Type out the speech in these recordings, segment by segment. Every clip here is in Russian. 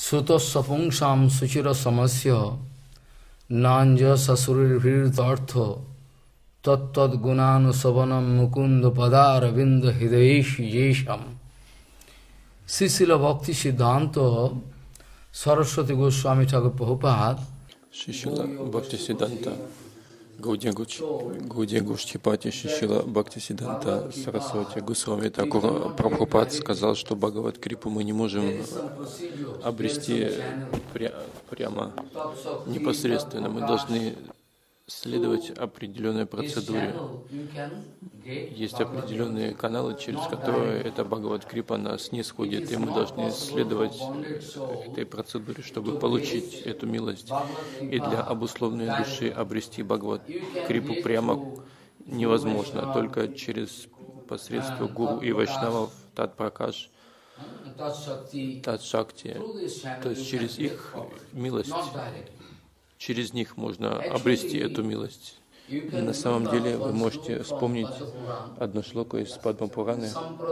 Sutasapungsam suchira samasya nanja sasurir virtartha tattad gunanu savanam mukunda padara vinda hidayeshi yesham. Sisila Bhakti Siddhanta Saraswati Goswami Thakur Prabhupada Шрила Бхактисиддханта Гаудия Гоштхипати Шрила Бхактисиддханта Сарасвати Госвами Тхакур Прабхупад сказал, что Бхагавад-крипу мы не можем обрести прямо, непосредственно. Мы должны следовать определенной процедуре. Есть определенные каналы, через которые эта Бхагавад-крипа нас нисходит, и мы должны следовать этой процедуре, чтобы получить эту милость. И для обусловленной души обрести Бхагавад-крипу прямо невозможно, только через посредство гуру и вайшнавов, Тат-Пракаш, Тат-Шакти, то есть через их милость. Через них можно обрести эту милость. На самом деле вы можете вспомнить одну шлоку из Падма-пураны.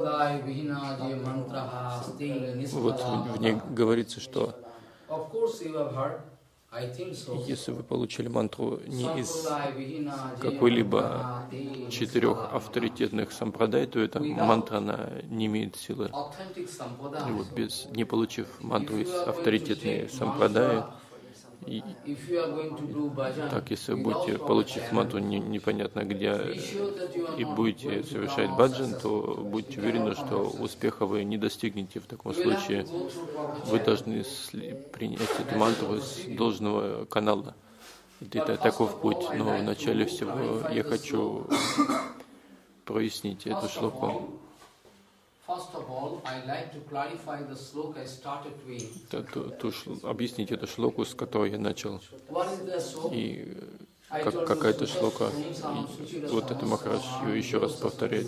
Вот в ней говорится, что если вы получили мантру не из какой-либо 4 авторитетных сампрадай, то эта мантра она не имеет силы. И вот не получив мантру из авторитетной сампрадаи, так, если вы будете, получив мантру непонятно где, и будете совершать баджан, то будьте уверены, что успеха вы не достигнете. В таком случае вы должны принять эту мантру с должного канала. Это таков путь. Но вначале всего я хочу прояснить эту шлоку. Объяснить эту шлоку, с которой я начал. И какая-то шлока, и вот это Махарадж ее еще раз повторяет.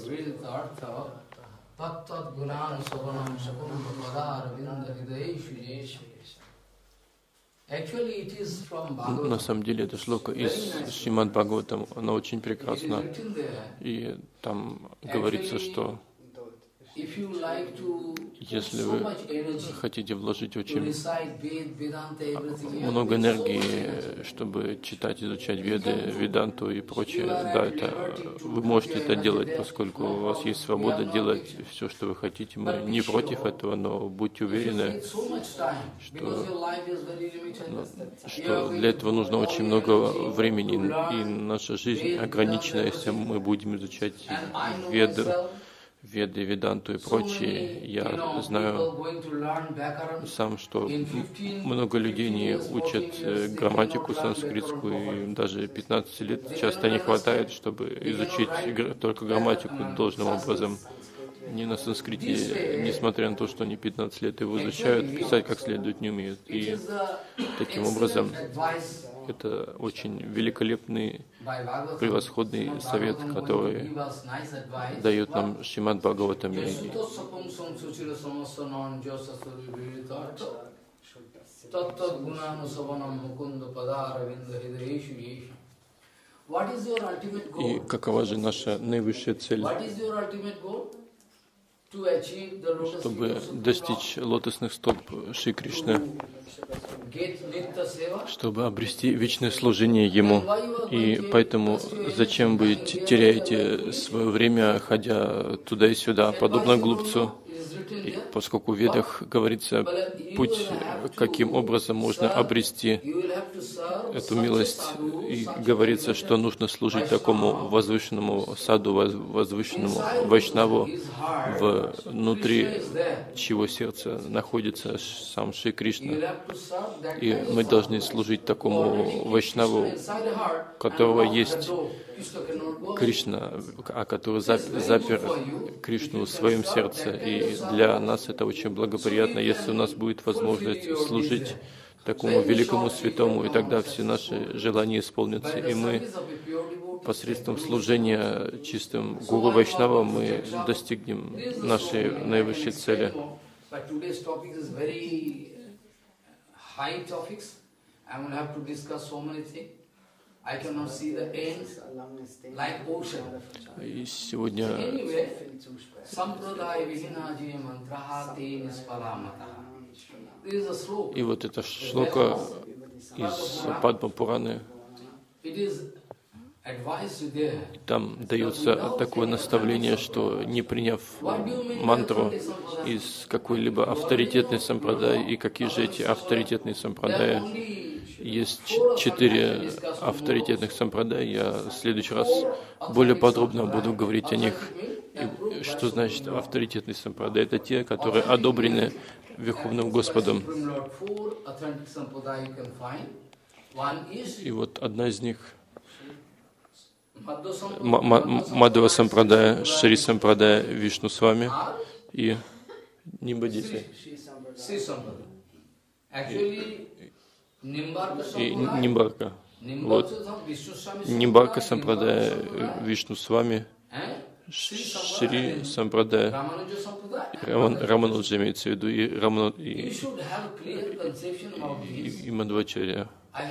На самом деле эта шлока из Шримад Бхагаватам, она очень прекрасна. И там говорится, что если вы хотите вложить очень много энергии, чтобы читать, изучать Веды, Веданту и прочее, да, вы можете это делать, поскольку у вас есть свобода делать все, что вы хотите. Мы не против этого, но будьте уверены, что для этого нужно очень много времени, и наша жизнь ограничена, если мы будем изучать Веды, Веданту и прочее. Я знаю сам, что много людей не учат грамматику санскритскую, и даже 15 лет часто не хватает, чтобы изучить только грамматику должным образом. Не на санскрите, несмотря на то, что они 15 лет его изучают, писать как следует не умеют. И таким образом это очень великолепный, превосходный совет, который дает нам Шримад Бхагаватам. И какова же наша наивысшая цель? Чтобы достичь лотосных стоп Шри Кришны, чтобы обрести вечное служение Ему. И поэтому зачем вы теряете свое время, ходя туда и сюда, подобно глупцу? И поскольку в Ведах говорится путь, каким образом можно обрести эту милость, и говорится, что нужно служить такому возвышенному саду, возвышенному вайшнаву, внутри чьего сердца находится сам Шри Кришна. И мы должны служить такому вайшнаву, у которого есть Кришна, а который запер Кришну в своем сердце. И для нас это очень благоприятно, если у нас будет возможность служить такому великому святому, и тогда все наши желания исполнятся. И мы посредством служения чистым Гуру Вайшнава мы достигнем нашей наивысшей цели. И сегодня И вот эта шлока из Падма Пураны, там дается такое наставление, что не приняв мантру из какой-либо авторитетной сампрадай, и какие же эти авторитетные сампрадаи, есть 4 авторитетных сампрадай, я в следующий раз более подробно буду говорить о них. И что значит авторитетный сампрадай? Это те, которые одобрены Верховным Господом. И вот одна из них Мадхава Сампрадая, Шри Сампрадая, Вишну Свами и Нимбадити. И Нимбарка. Вот. Нимбарка Сампрадая, Вишну Свами, Шри Сампрадая, Рамануджа имеется в виду, и Мадхвачарья.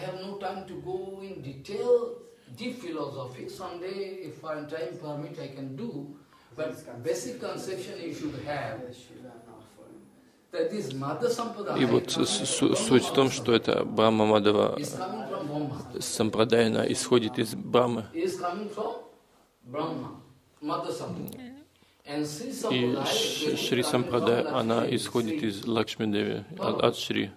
Deep philosophy. Someday, if time permit, I can do. But basic conception you should have that this Madhva Sampradaya. И вот суть в том, что это Брахма Мадхава Сампрадая, она исходит из Брахмы. И Шри Сампрадая, она исходит из Лакшми Деви, от Шри.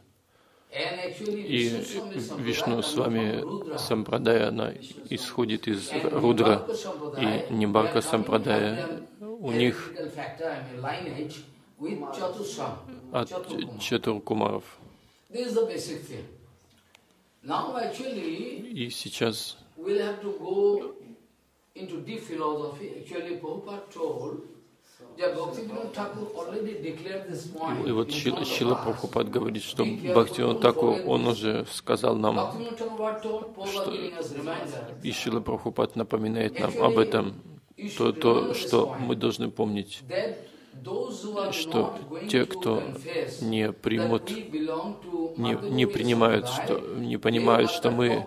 И Вишну с вами Сампрадая, она исходит из Рудра, и Нимбарка Сампрадая, у них от Чатуркумаров. И сейчас и вот Шрила Прабхупад говорит, что Бхактивинода Тхакур, он уже сказал нам, что и Шрила Прабхупад напоминает нам об этом, то, что мы должны помнить, что те, кто не примут, не принимают, не понимают, что мы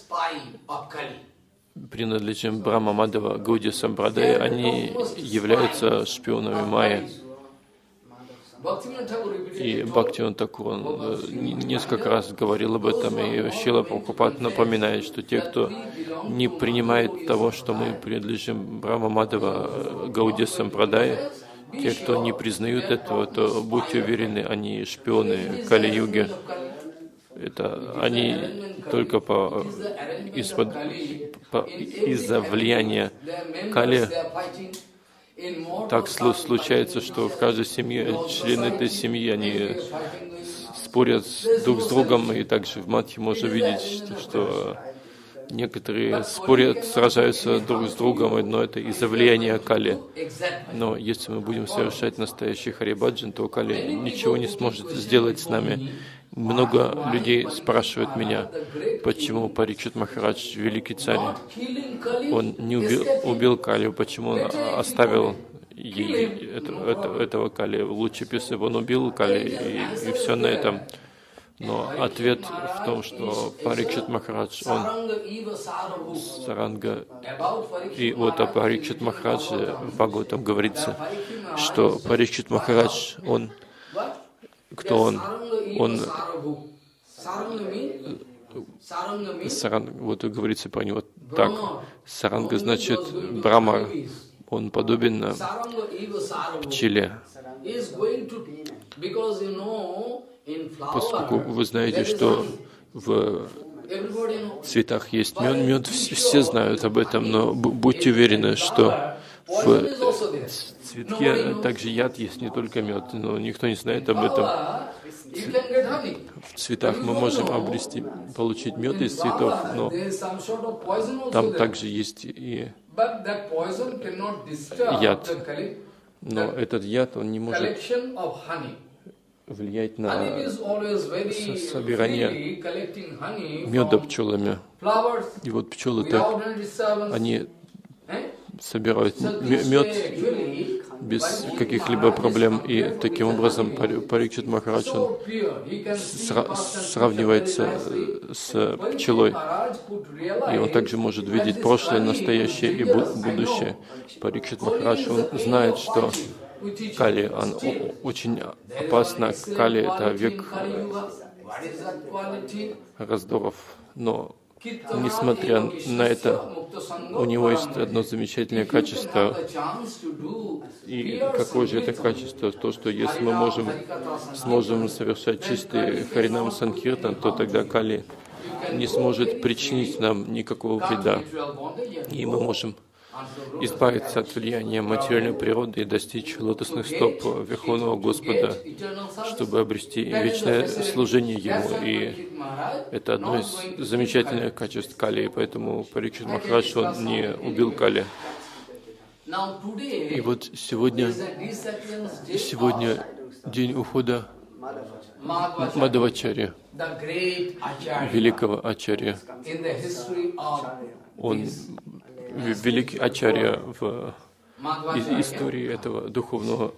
принадлежим Брахма Мадхава Гаудия Сампрадая, они являются шпионами Майи. И Бхактивинода Тхакур, он несколько раз говорил об этом, и Шрила Прабхупад напоминает, что те, кто не принимает того, что мы принадлежим Брахма Мадхава Гаудия Сампрадая, те, кто не признают этого, то будьте уверены, они шпионы Кали-юги. Это они только из-за влияния Кали. Так случается, что в каждой семье члены этой семьи, они спорят друг с другом, и также в Мадхе можно видеть, что некоторые спорят, сражаются друг с другом, но это из-за влияния Кали. Но если мы будем совершать настоящий Харибаджан, то Кали ничего не сможет сделать с нами. Много людей спрашивают меня, почему Парикшит Махарадж, великий царь, он не убил Кали, почему он оставил этого Кали. Лучше бы, если бы он убил Кали, и все на этом. Но ответ в том, что Парикшит Махарадж, он Саранга, и вот о Парикшит Махарадже в Бхагаватам говорится, что Парикшит Махарадж, он, кто он? Он Саранга, вот и говорится про него так. Саранга значит Брамар, он подобен пчеле. Поскольку вы знаете, что в цветах есть мед, все знают об этом, но будьте уверены, что в цветке также яд есть, не только мед, но никто не знает об этом. В цветах мы можем получить мед из цветов, но там также есть и яд. Но этот яд, он не может влиять на собирание меда пчелами. И вот пчелы так, они собирают мед без каких-либо проблем, и таким образом Парикшит Махарадж сравнивается с пчелой, и он также может видеть прошлое, настоящее и будущее. Парикшит Махарадж, он знает, что Кали, очень опасно. Кали — это век раздоров. Но, несмотря на это, у него есть одно замечательное качество. И какое же это качество? То, что если мы сможем совершать чистый Харинам Санкиртан, то тогда Кали не сможет причинить нам никакого вреда. И мы можем избавиться от влияния материальной природы и достичь лотосных стоп Верховного Господа, чтобы обрести вечное служение Ему. И это одно из замечательных качеств Кали, и поэтому Парикшит Махарадж, он не убил Кали. И вот сегодня день ухода Мадхавачарьи, великого ачарья. Он великий ачарья в истории этого духовного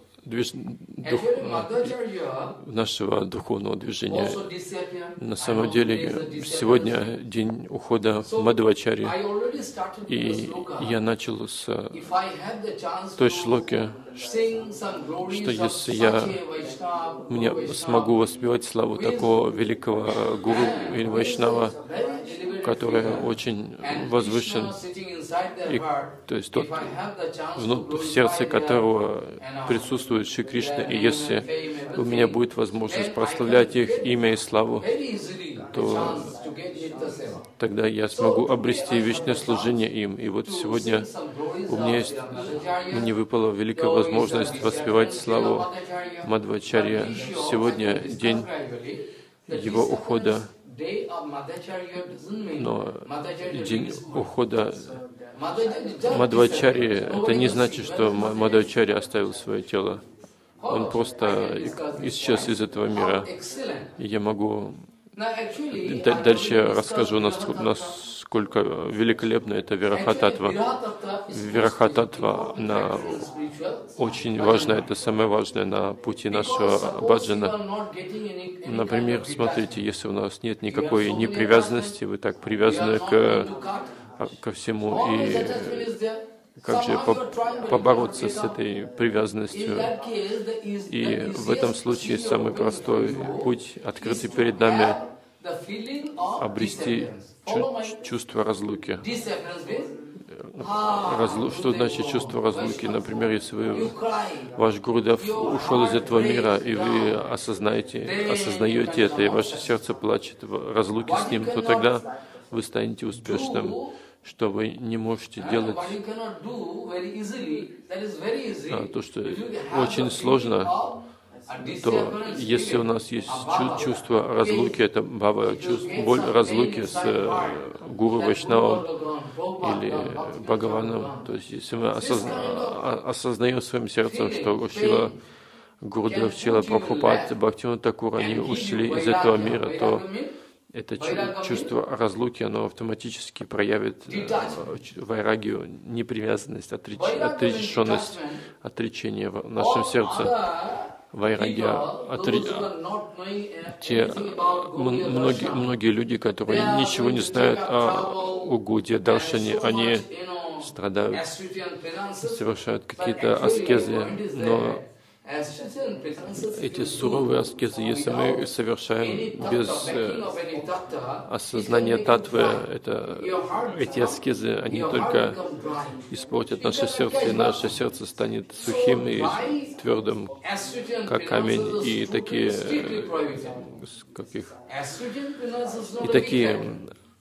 нашего духовного движения. На самом деле, сегодня день ухода Мадхавачарьи, и я начал с той шлоки, что если я смогу воспевать славу такого великого гуру или вайшнава, который очень возвышен, и, то есть тот, в сердце которого присутствует Шри Кришна, и если у меня будет возможность прославлять их имя и славу, то тогда я смогу обрести вечное служение им. И вот сегодня мне выпала великая возможность воспевать славу Мадхавачарьи. Сегодня день его ухода. Но день ухода Мадхавачарьи, это не значит, что Мадхавачарья оставил свое тело. Он просто исчез из этого мира. И я могу... Дальше я расскажу, насколько великолепна эта Вирахататва. Вирахататва, она очень важна, это самое важное на пути нашего баджана. Например, смотрите, если у нас нет никакой непривязанности, вы так привязаны ко всему, и как же побороться с этой привязанностью? И в этом случае самый простой путь, открытый перед нами, обрести чувство разлуки. Что значит чувство разлуки? Например, если ваш Гурудев ушел из этого мира, и вы осознаете это, и ваше сердце плачет в разлуке с ним, то тогда вы станете успешным. Что вы не можете делать, то, что очень сложно, то если у нас есть чувство разлуки, это бхава, боль разлуки с гуру Вайшнавом или Бхагаваном, то есть если мы осознаем своим сердцем, что Шрила Гурудев, Шрила Прабхупад, Бхактивинода Тхакур, они ушли из этого мира, то это чувство разлуки, оно автоматически проявит вайрагию, непривязанность, отрешенность, отречение в нашем сердце. Вайрагия, многие люди, которые ничего не знают о угоде, даршане, они страдают, совершают какие-то аскезы, но эти суровые аскезы, если мы совершаем без осознания татвы, эти аскезы, они только испортят наше сердце, и наше сердце станет сухим и твердым, как камень, и такие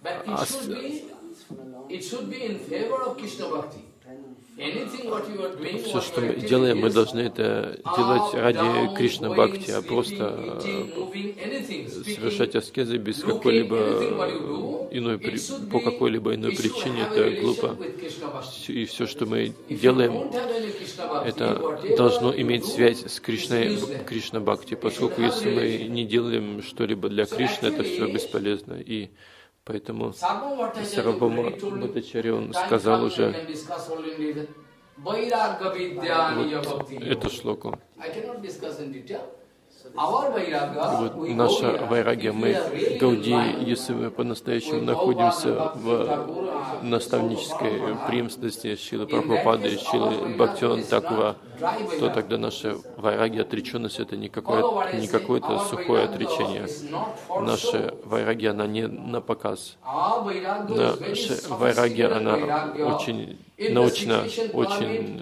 все, что мы делаем, мы должны это делать ради Кришна Бхакти, а просто совершать аскезы без какой-либо по какой-либо иной причине, это глупо. И все, что мы делаем, это должно иметь связь с Кришна Бхакти, поскольку если мы не делаем что-либо для Кришны, это все бесполезно. И поэтому Сарвабхаума Бхаттачарья, он сказал уже вот эту шлоку. Вот наша вайрагия, мы, Гауди, если мы по-настоящему находимся в наставнической преемственности Шрилы Прабхупады, Шрилы Бхактивинода Тхакура, то тогда наша вайраги, отреченность, это не какое-то сухое отречение. Наша вайраги, она не на показ. Наша вайраги, она очень научна, очень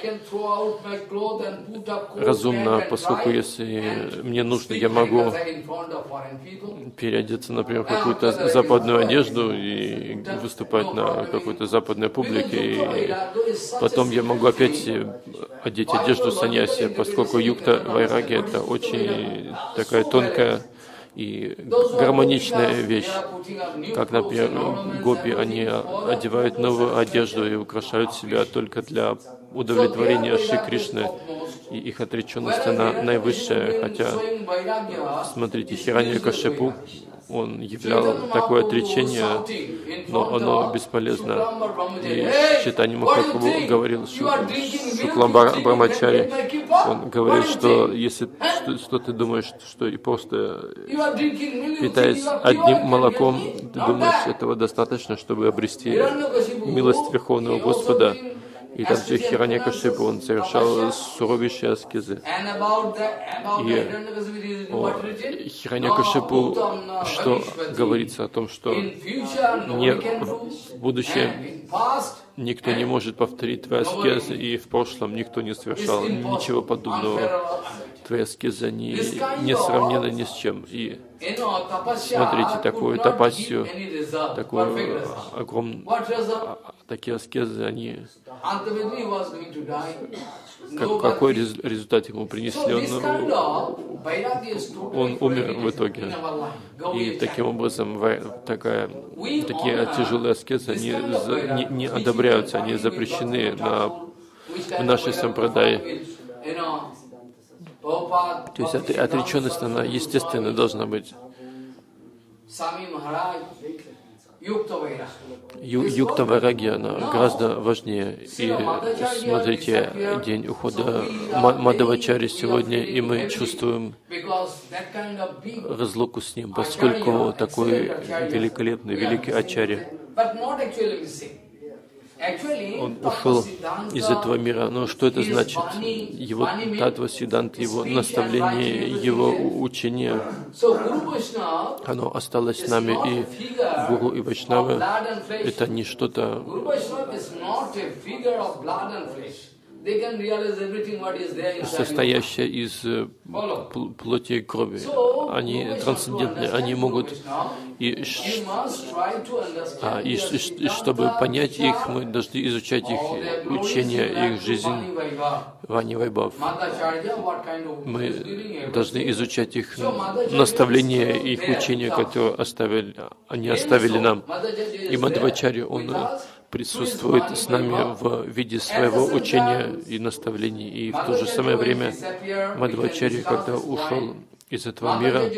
разумна, поскольку если мне нужно, я могу переодеться, например, в какую-то западную одежду и выступать на какой-то западной публике, и потом я могу опять одеть одежду саньяси, поскольку юкта вайраги — это очень такая тонкая и гармоничная вещь. Как, например, гопи, они одевают новую одежду и украшают себя только для удовлетворения Шри Кришны, и их отреченность, она наивысшая. Хотя, смотрите, Хираньякашипу, он являл такое отречение, но оно бесполезно. И Чайтанья Махапрабху говорил Шуклам Брамачари, он говорит, что если что ты думаешь, что и просто питаясь одним молоком, ты думаешь, этого достаточно, чтобы обрести милость Верховного Господа. И также Хираньякашипу, он совершал суровейшие аскезы. И о Хираньякашипу, что говорится о том, что в будущем никто не может повторить твои аскезы, и в прошлом никто не совершал ничего подобного. Твои аскезы, они не сравнены ни с чем. И смотрите, такую тапассию, такую огромную, такие аскезы, они... Какой результат ему принесли? Он умер в итоге. И таким образом такие тяжелые аскезы, они не одобряются, они запрещены в нашей сампрадае. То есть отреченность, она естественно должна быть. Юкта вайраги, она гораздо важнее. И смотрите, день ухода Мадхавачари сегодня, и мы чувствуем разлуку с ним, поскольку такой великолепный, великий ачарья. Он ушел из этого мира. Но что это значит? Его татва сиддханта, его наставление, его учение, оно осталось с нами. И Гуру и Вайшнавы — это не что-то... состоящее из плоти и крови. Они трансцендентные, они могут... И чтобы понять их, мы должны изучать их учение, их жизнь, Вани Вайбхав. Мы должны изучать их наставления, их учения, которые они оставили нам. И Мадхавачарья, он присутствует с нами в виде своего учения и наставлений. И в то же самое время Мадхавачарья, когда ушел из этого мира,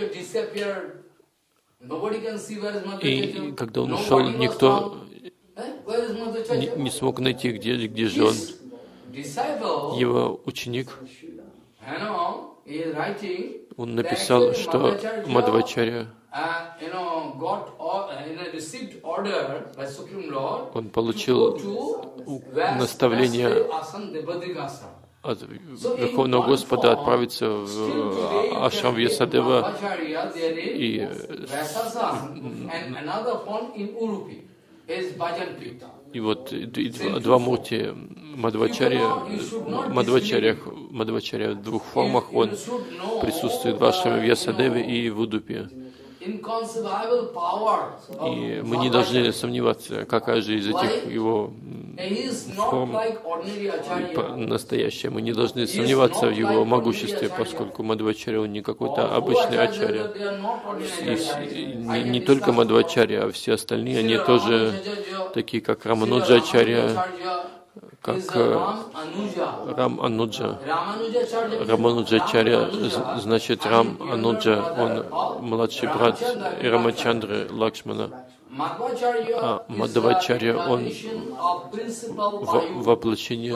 и когда он ушел, никто не смог найти, где же он. Его ученик, он написал, что Мадхавачарья, он получил наставление от Верховного Господа отправиться в ашрам Вьясадева, и вот два мурти Мадхавачарья в двух формах, он присутствует в ашраме Вьясадеве и в Удупе. И мы не должны сомневаться, какая же из этих его форм настоящая. Мы не должны сомневаться в его могуществе, поскольку Мадхавачарья, он не какой-то обычный ачарья. Не только Мадхавачарья, а все остальные, они тоже такие, как Рамануджа ачарья, как Рам Ануджа. Рамануджачарья значит Рам Ануджа, он младший брат Рамачандры Лакшмана. А Мадхавачарья, он воплощение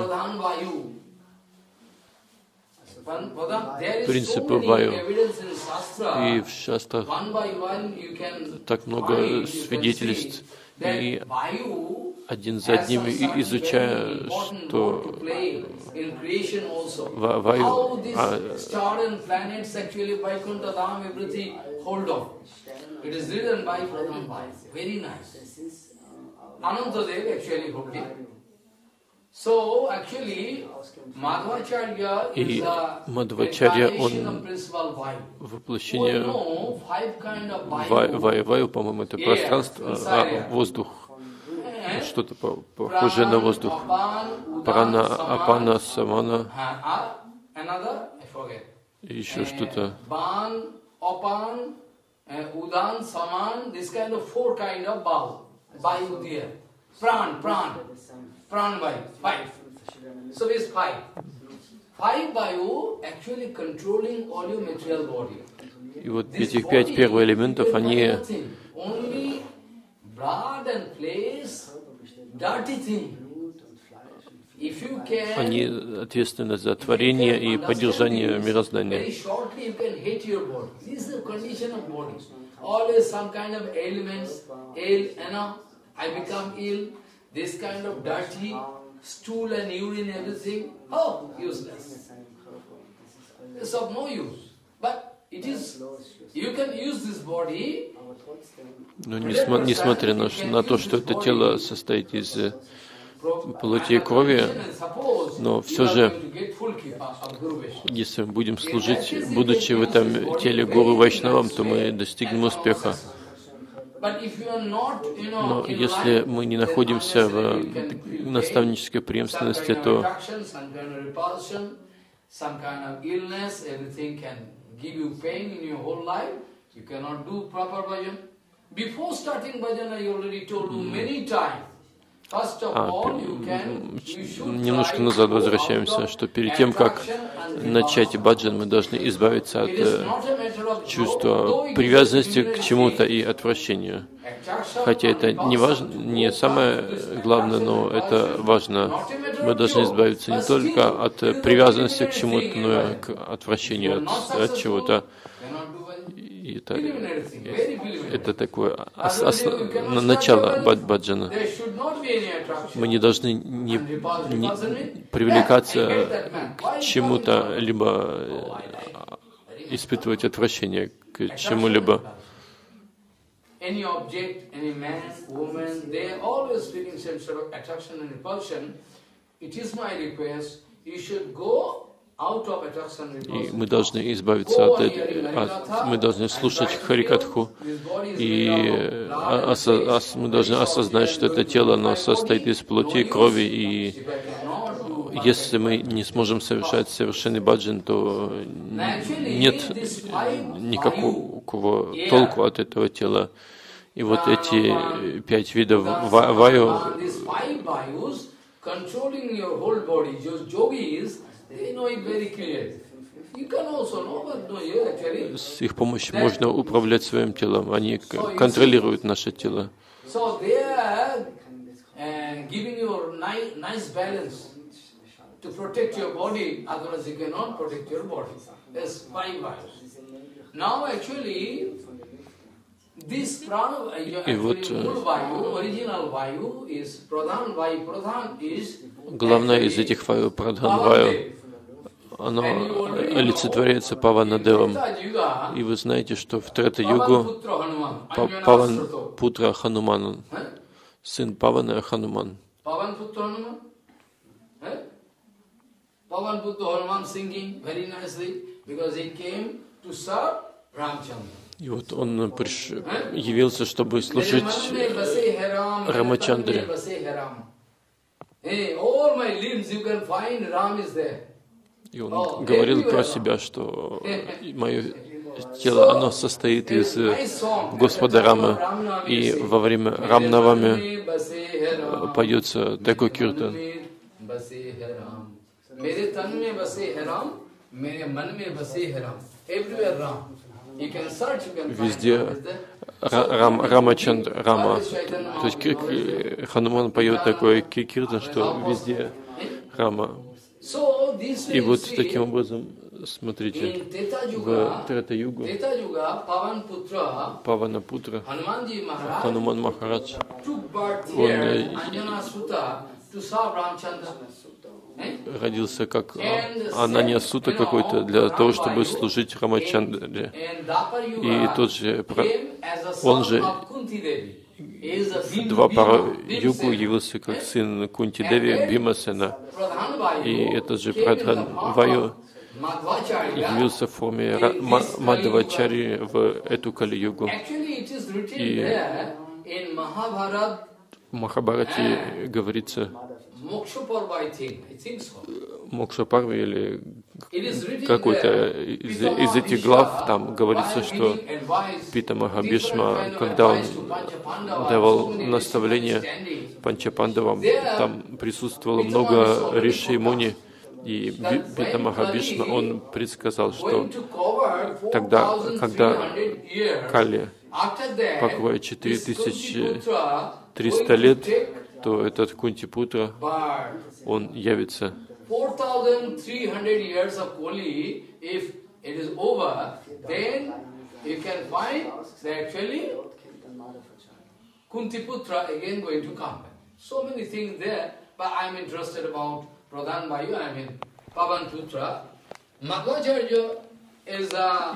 принципа Ваю. И в шастрах так много свидетельств. И один за одним, изучая, что Ваю, и Мадхвачарья, он воплощение Ваю, по-моему, это пространство, воздух, что-то похожее на воздух. Прана, Апана, Самана, и еще что-то. Udan, Saman, this kind of 4 kind of Vayu there. Pran Vayu, 5. So it's 5. 5 Vayu actually controlling all your material body. И вот этих 5 первых элементов, они only blood and flesh, dirty thing. Они ответственны за творение и поддержание мироздания. Но несмотря на то, что это тело состоит из плоти и крови, но все же, если мы будем служить, будучи в этом теле Гуру Вайшнавам, то мы достигнем успеха. Но если мы не находимся в наставнической преемственности, то немножко назад возвращаемся, что перед тем, как начать баджан, мы должны избавиться от чувства привязанности к чему-то и отвращению. Хотя это не важно, не самое главное, но это важно. Мы должны избавиться не только от привязанности к чему-то, но и к отвращению от чего-то. И это такое начало баджана. Мы не должны не привлекаться к чему-то, либо испытывать отвращение к чему-либо. И мы должны избавиться от этого, мы должны слушать Харикатху, и мы должны осознать, что это тело, оно состоит из плоти и крови, и если мы не сможем совершать совершенный баджан, то нет никакого толку от этого тела. И вот эти 5 видов ваю, с их помощью можно управлять своим телом. Они контролируют наше тело. И вот главное из этих ваю, Прадхан Ваю, оно олицетворяется Паванадевом. И вы знаете, что в Трета-югу Паван Путра Хануман, сын Павана Хануман. Паван Путра Хануман singing very nicely because he came to serve Ramchandra. И вот он явился, чтобы служить Рамачандре. И он говорил про себя, что мое тело, оно состоит из Господа Рамы. И во время Рамнавами поется такой киртан. Везде Рамачандра, Рама. То есть Хануман поет такой киртан, что везде Рама. И вот таким образом Смотрите, в Трета-югу Паванапутра, Хануман Махарадж, он родился как Ананья Сута какой-то для того, чтобы служить Рамачандре. И тот же, он же в Двапара-югу явился как сын Кунти-деви Бимасена. И этот же Прадхан Ваю явился в форме Мадхавачари в эту Кали-югу. И в Махабхарате говорится, Мокша-парве или какой-то из этих глав, там говорится, что Питамаха Бхишма, когда он давал наставления Панчапандавам, там присутствовало много риши и муни, и Питамаха Бхишма, он предсказал, что тогда, когда Кали покроет 4300 лет, то этот Кунтипутра, он явится. 4,300 years of Kali, if it is over, then you can find that actually Kuntiputra again going to come. So many things there, but I am interested about Pradhan Vayu, I mean Pavanputra. Madhvacharya is a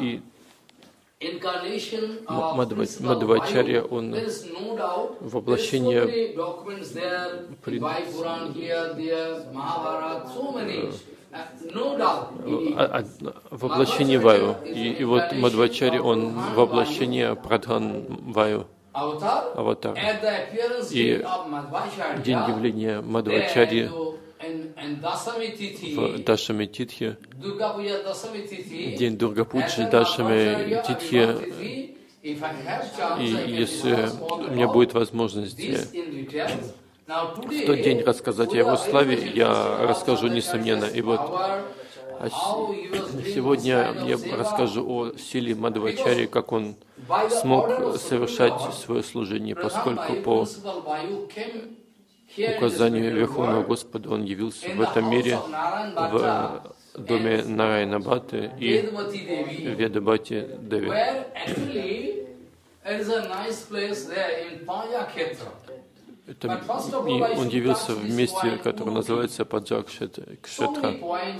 Мадхавачарья, он воплощение воплощение Ваю. И вот Мадхавачарья, он воплощение Прадхан Ваю, аватар. И день явления Мадхавачарьи в Дашами Титхе, день Дургапуджи Дашами Титхе, и если у меня будет возможность в тот день рассказать о его славе, я расскажу несомненно. И вот сегодня я расскажу о силе Мадхавачарьи, как он смог совершать свое служение, поскольку по указанию Верховного Господа он явился в этом мире в доме Нарайана-бхатты и Ведабхати Деви. И он явился в месте, которое называется Паджа-кшетра.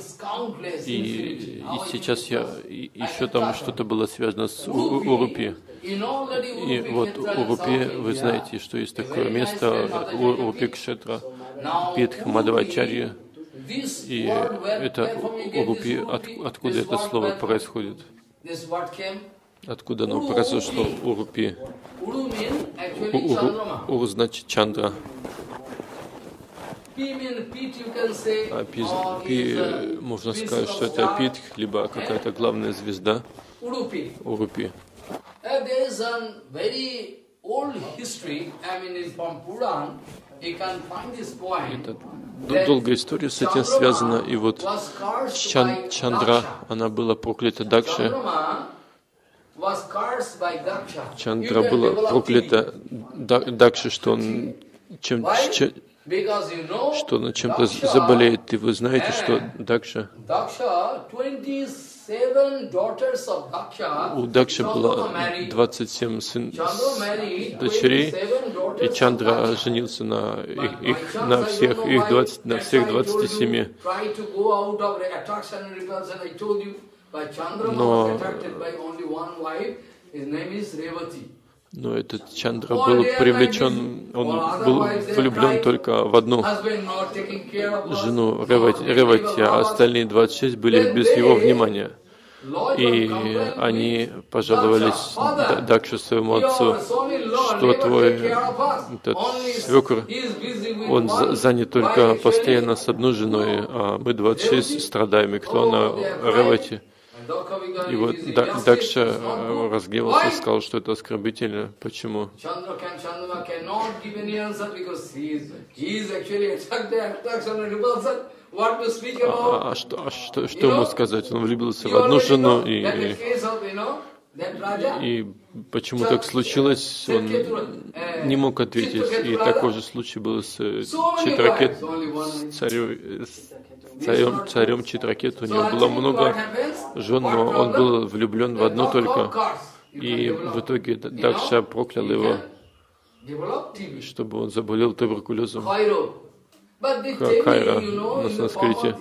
И сейчас еще там что-то было связано с Урупи. И вот Урупи, вы знаете, что есть такое место, Урупи-кшетра, Питх Мадхавачарьи. И это Урупи, откуда это слово происходит? Откуда оно произошло, Урупи? Уру значит Чандра. А Пи, можно сказать, что это Питх, либо какая-то главная звезда. Урупи. Это долгая история с этим связана. И вот Чандра, она была проклята Дакши. Чандра была проклята Дакши, что он чем-то заболеет. И вы знаете, что Дакша, у Дакши было 27 дочерей, и Чандра женился на всех 27. Но этот Чандра был привлечен, он был влюблен только в одну жену Ревати, а остальные 26 были без его внимания. И они пожаловались Дакше, своему отцу, что твой этот свекр, он занят только постоянно с одной женой, а мы 26 страдаем, и кто она? Ревати. И вот Дакша разгневался и сказал, что это оскорбительно. Почему? Что ему сказать? Он влюбился в одну жену, и почему так случилось, он не мог ответить. И такой же случай был с царем Читракет. У него было много жен, но он был влюблен в одну только. И в итоге Дакша проклял его, чтобы он заболел туберкулезом. Кайра на санскрите.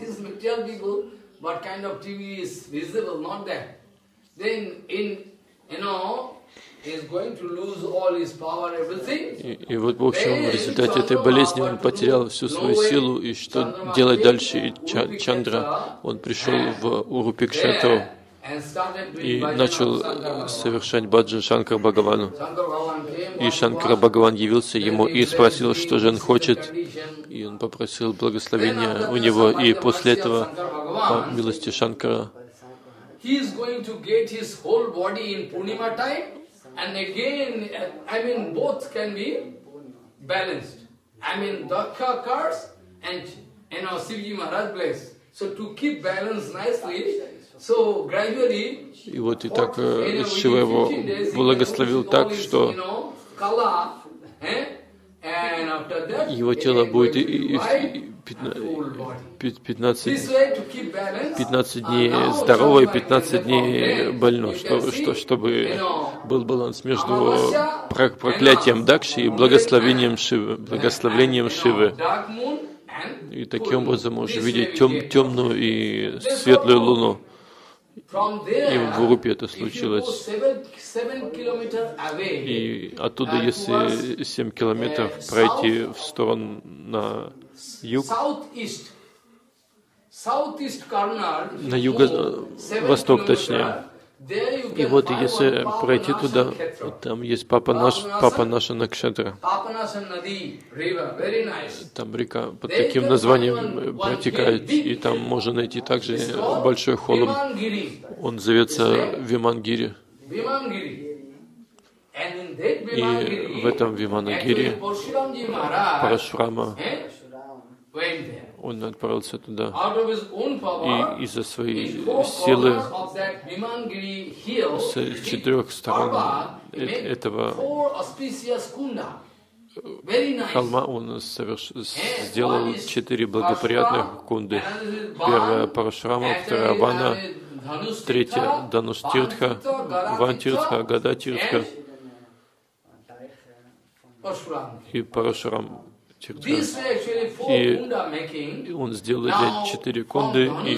И вот, в общем, в результате этой болезни он потерял всю свою силу, и что делать дальше? И Чандра, он пришел в Урупикшетру и начал совершать баджан Шанкар Бхагавану. И Шанкара Бхагаван явился ему и спросил, что же он хочет, и он попросил благословения у него, и после этого, по милости Шанкара, and again, both can be balanced. Daksha curse and, Shivji Maharaj bless. So to keep balance nicely, so gradually, и вот и так Шива его благословил так, что его тело будет 15 дней здорово и 15 дней больно, чтобы был баланс между проклятием Дакши и благословением Шивы. И таким образом можно видеть темную и светлую луну. И в Урупе это случилось. И оттуда, если 7 километров пройти в сторону на юг, на юго-восток точнее. И вот если пройти туда, там есть Папа Наша Накшетра. Там река под таким названием протекает, и там можно найти также большой холм. Он зовется Вимангири. И в этом Вимангири Парашурама, он отправился туда, и из-за своей силы с 4 сторон этого холма он сделал 4 благоприятных кунды. Первая Парашурама, вторая Вана, третья Дануштиртха, Вантиртха, Гадатиртха и Парашурам. И он сделал эти 4 кунды, и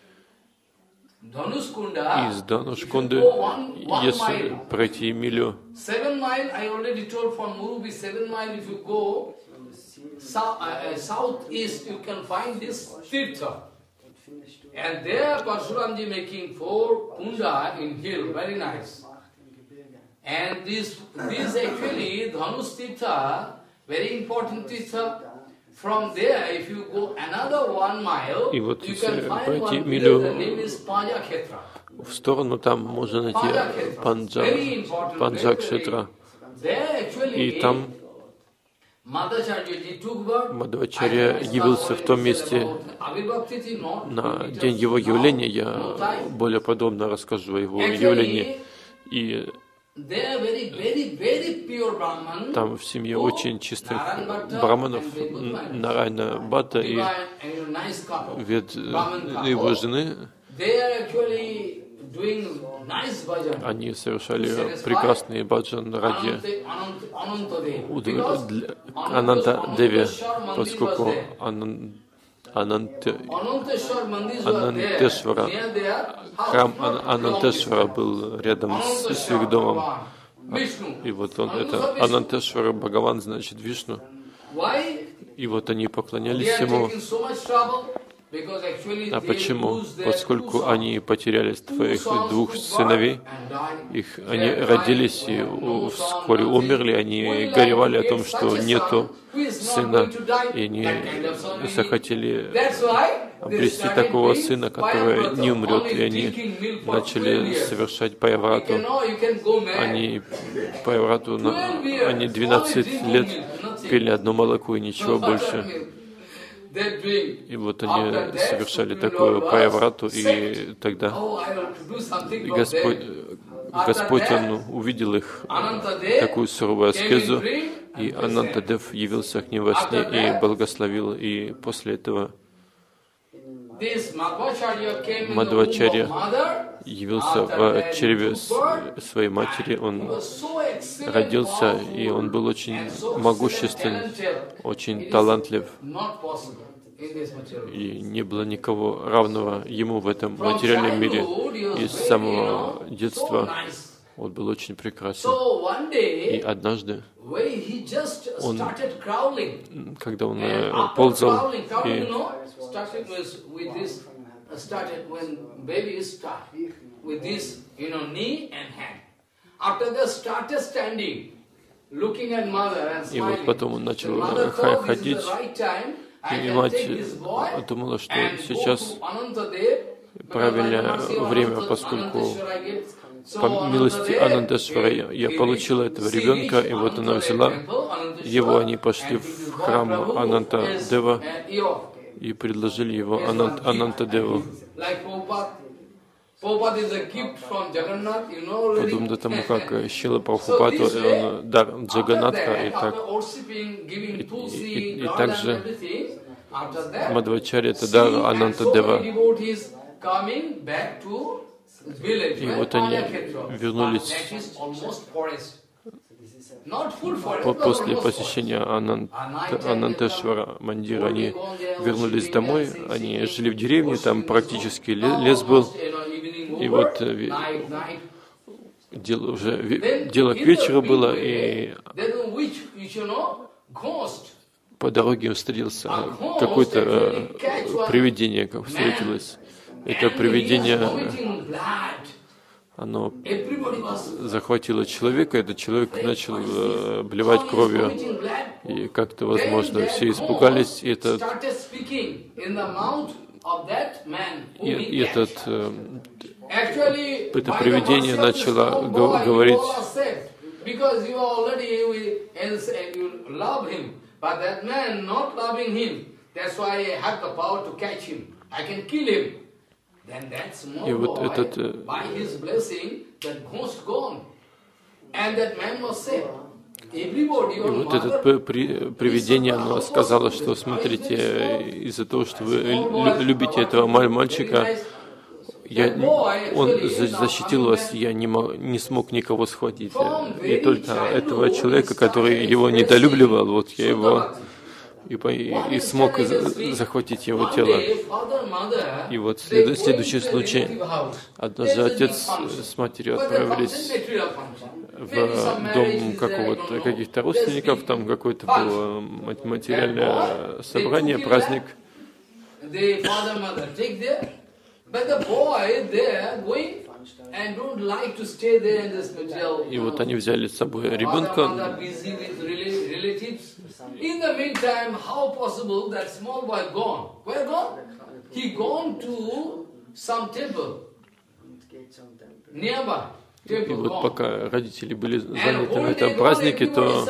из Данушкунды, если пройти милю, and there Parshuramji making 4 kunda in hill, very nice. And this actually Dhanush Tirtha, very important Tirtha. From there, if you go another 1 mile, you can find one place, the name is Panja Khetra. В сторону там можно найти Панджа-кшетра. И там Мадхвачарья явился в том месте на день его явления. Я более подробно расскажу о его явлении. И там в семье очень чистых браманов, Нарайна Бхатта и Вед его жены, они совершали прекрасные баджан ради Ананта Деви, поскольку Анантешвара, храм Анантешвара был рядом с их домом. И вот он, это Анантешвара Бхагаван, значит Вишну. И вот они поклонялись ему. А почему? Поскольку они потеряли своих 2 сыновей, они родились и вскоре умерли, они горевали о том, что нету сына, и они захотели обрести такого сына, который не умрет, и они начали совершать пайврату. Они 12 лет пили одно молоко и ничего больше. И вот они совершали такую пайврату, и тогда Господь Он увидел их такую суровую аскезу, и Анантадев явился к ним во сне и благословил, и после этого Мадхвачарья явился в чреве своей матери, он родился, и он был очень могуществен, очень талантлив, и не было никого равного ему в этом материальном мире. И с самого детства он был очень прекрасен. И однажды, когда он ползал, и вот потом он начал ходить, и мать думала, что сейчас правильное время, поскольку по милости Анантешвара я получила этого ребенка, и вот она взяла его, они пошли в храм Ананта-дева и предложили его Ананта-деву. Подобно тому, как Шрила Прабхупада, он дар Джаганатха, и также Мадхвачарья это дар Ананта-дева. И вот они вернулись после посещения Анантешвара Мандира, они вернулись домой, они жили в деревне, там практически лес был, и вот дело к вечеру было, и по дороге встретился какое-то привидение, как встретилось. Это привидение, оно захватило человека, этот человек начал блевать кровью, и как-то, возможно, все испугались, и это привидение начало говорить, и вот этот привидение, оно сказало, что смотрите, из-за того, что вы любите этого мальчика, он защитил вас, я не смог никого схватить. И только этого человека, который его недолюбливал, вот я его и смог захватить его тело. И вот следующий случай. Однажды отец с матерью отправились в дом каких-то родственников, там какое-то было материальное собрание, праздник. И вот они взяли с собой ребенка. In the meantime, how possible that small boy gone? Where gone? He gone to some temple nearby. И вот пока родители были заняты на этом празднике, то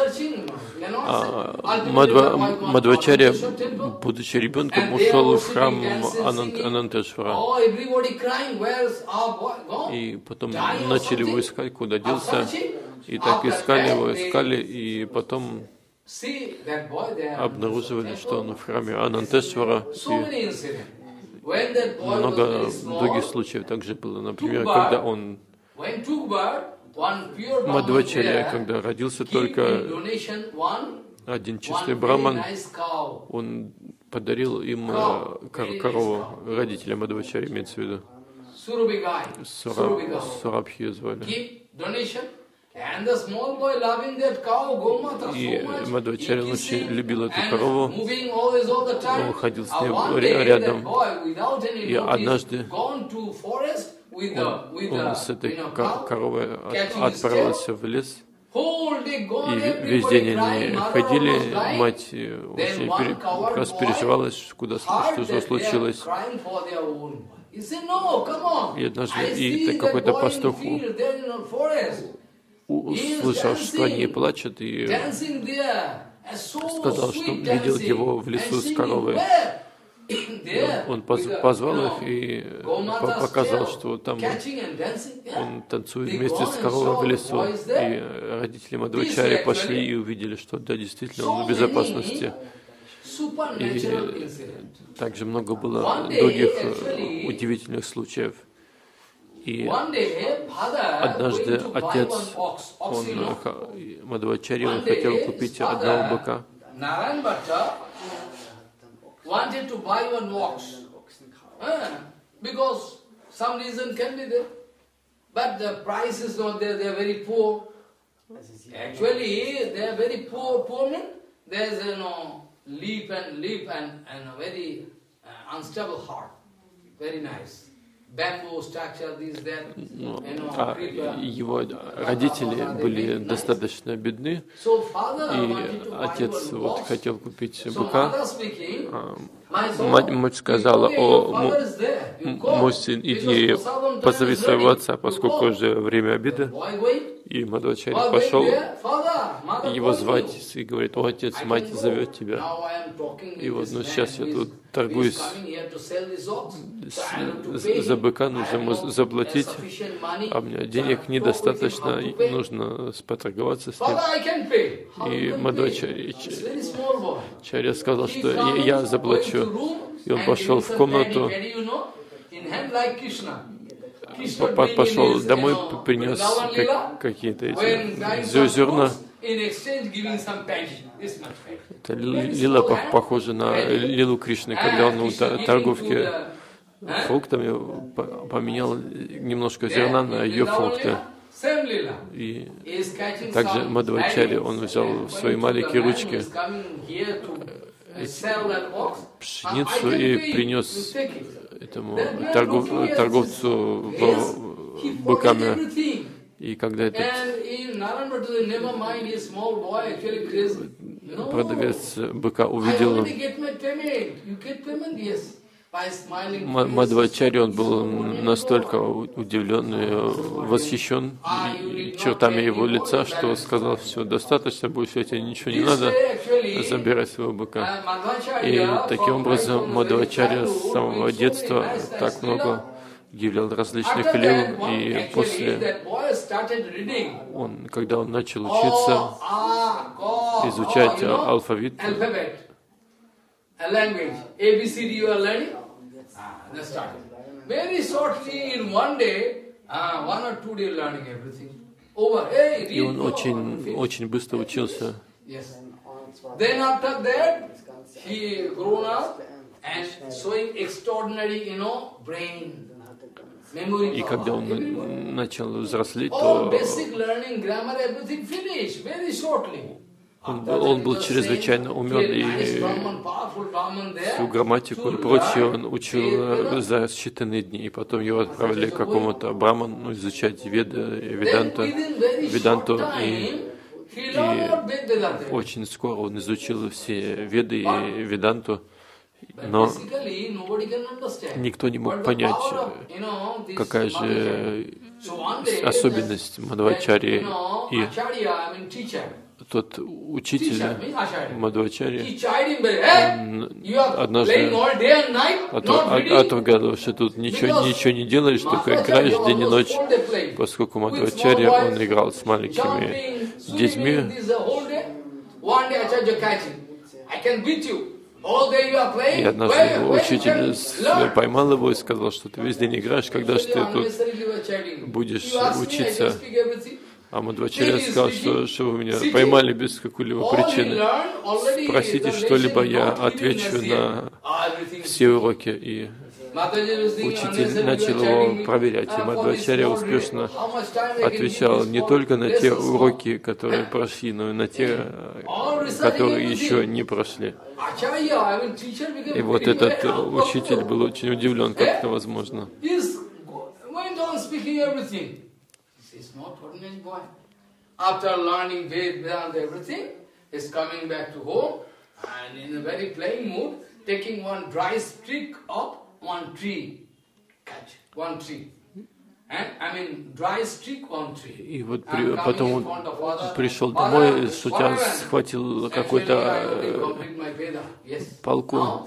Мадхвачарья, будучи ребенком, ушел в храм Анантешвара. И потом начали его искать, куда делся. И так искали его, и потом обнаруживали, что он в храме Анантешвара. И много других случаев также было. Например, когда он Мадхвачарья, когда родился только один чистый браман, он подарил им корову, родителям Мадхвачарьи, имеется в виду. Сурабхи звали. И Мадхвачарья очень любил эту корову, он ходил с ней рядом, и однажды он с этой коровой отправился в лес, и весь день они ходили, мать очень переживала, что случилось. И однажды какой-то пастух услышал, что они плачут, и сказал, что видел его в лесу с коровой. Он позвал их и показал, что там он танцует вместе с коровой в лесу. И родители Мадхвачарьи пошли и увидели, что да, действительно он в безопасности. supernatural incident. Также много было других удивительных случаев. И однажды отец, Мадхвачарья, он хотел купить одного быка. Narayan Bhatta wanted to buy one ox, because some reason can be there, but the price is not there. They are very poor. Actually, they are very poor men. There is leaf and a very unstable heart. Very nice. Bamboo structure, this, that, его родители были достаточно бедны, и отец вот хотел купить быка. Мать сказала: «О, мой сын, иди позови своего отца, поскольку уже время обеда». И Мадхвачарья пошел его звать и говорит: «О, отец, мать зовет тебя». И вот, сейчас я тут торгуюсь за быка, нужно заплатить, а у меня денег недостаточно, нужно поторговаться с ним. И Мадхвачарья сказал, что я заплачу. И он пошел в комнату, пошел домой, принес какие-то эти зерна. Это лила похожа на лилу Кришны, когда он у торговки фруктами поменял немножко зерна на ее фрукты. И также Мадхвачарья, он взял в свои маленькие ручки пшеницу и принес этому торговцу быками. И когда этот продавец быка увидел Мадхвачарья, он был настолько удивлен и восхищен чертами его лица, что сказал: «Все, достаточно, больше тебе ничего не надо, забирай своего быка». И таким образом Мадхвачарья с самого детства так много являл различных лил, и после, когда он начал учиться, изучать алфавит, и он очень быстро учился. И когда он начал взрослеть, то он был чрезвычайно умен, и всю грамматику и прочее он учил за считанные дни. И потом его отправили к какому-то браману изучать веданту. И очень скоро он изучил все веды и веданту. Но никто не мог понять, какая же особенность Мадхвачарьи. И тот учитель Мадхвачарьи, он однажды отругал, что тут ничего не делаешь, только играешь день и ночь, поскольку Мадхвачарья, он играл с маленькими детьми. И однажды учитель поймал его и сказал, что ты весь день играешь, когда же ты тут будешь учиться. А Мадхвачарья сказал, что вы меня поймали без какой-либо причины. Спросите что-либо, я отвечу на все уроки. И учитель начал его проверять. И Мадхвачарья успешно отвечал не только на те уроки, которые прошли, но и на те, которые еще не прошли. И вот этот учитель был очень удивлен, как это возможно. He's not ordinary boy. After learning Vedanta, everything, he's coming back to home and in a very plain mood, taking one dry stick of one tree. Catch one tree. And dry stick one tree. И вот потом он пришел домой, шутя схватил какую-то палку.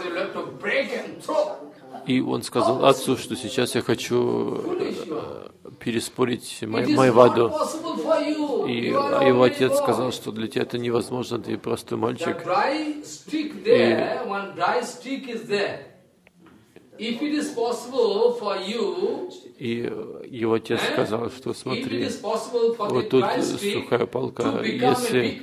И он сказал отцу, что сейчас я хочу переспорить Майваду. И его отец сказал, что для тебя это невозможно, ты простой мальчик. И его отец сказал, что смотри, вот тут сухая палка, если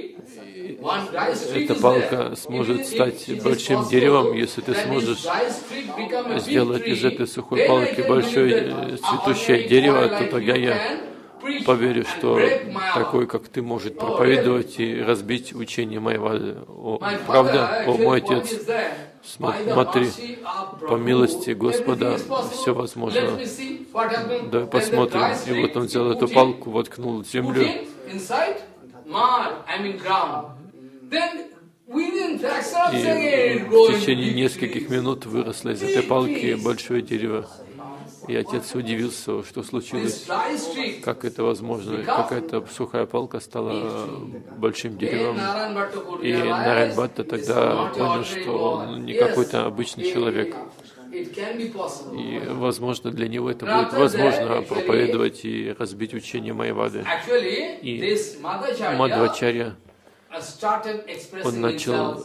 эта палка сможет стать большим деревом, если ты сможешь сделать из этой сухой палки большое цветущее дерево, то тогда я поверю, что такой, как ты, может проповедовать и разбить учение Майвады. Правда? О, мой отец, смотри, по милости Господа все возможно. Да, посмотрим. И вот он взял эту палку, воткнул в землю. И в течение нескольких минут выросло из этой палки большое дерево. И отец удивился, что случилось, как это возможно. Какая-то сухая палка стала большим деревом. И Нараян Бхатта тогда понял, что он не какой-то обычный человек. И, возможно, для него это будет возможно проповедовать и разбить учение Майвады. И Мадхвачарья, он начал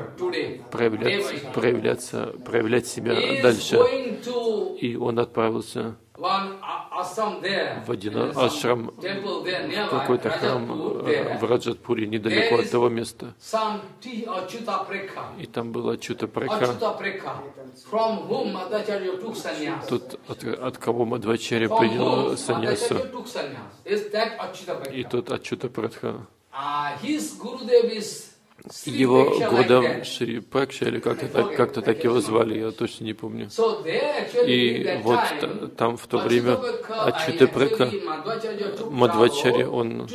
проявлять себя дальше. И он отправился в один ашрам, в какой-то храм в Раджатпуре, недалеко от того места. И там была Ачютапрекха, тот, от кого Мадхвачарья принял саньясу. И тот Ачютапрекха. Его Гурудев Шри Пракша, или как-то так его звали, я точно не помню. И вот там в то время Ачютапрекха, Мадхвачарья, он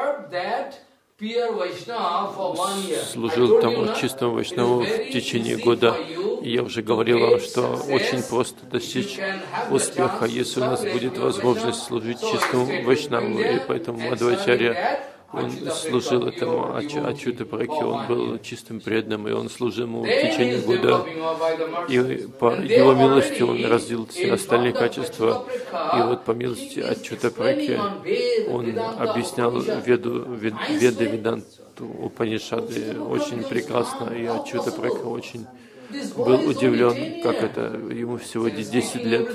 служил тому чистому Вайшнаву в течение года. И я уже говорил вам, что очень просто достичь успеха, если у нас будет возможность служить чистому Вайшнаву. И поэтому Мадхвачарья, он служил этому Ачютапрекхе, он был чистым преданным, и он служил ему в течение года. И по его милости он развил все остальные качества. И вот по милости Ачютапрекхе он объяснял Веды, Веданту, Упанишады очень прекрасно. И Ачютапрекха очень был удивлен, как это, ему всего 10 лет.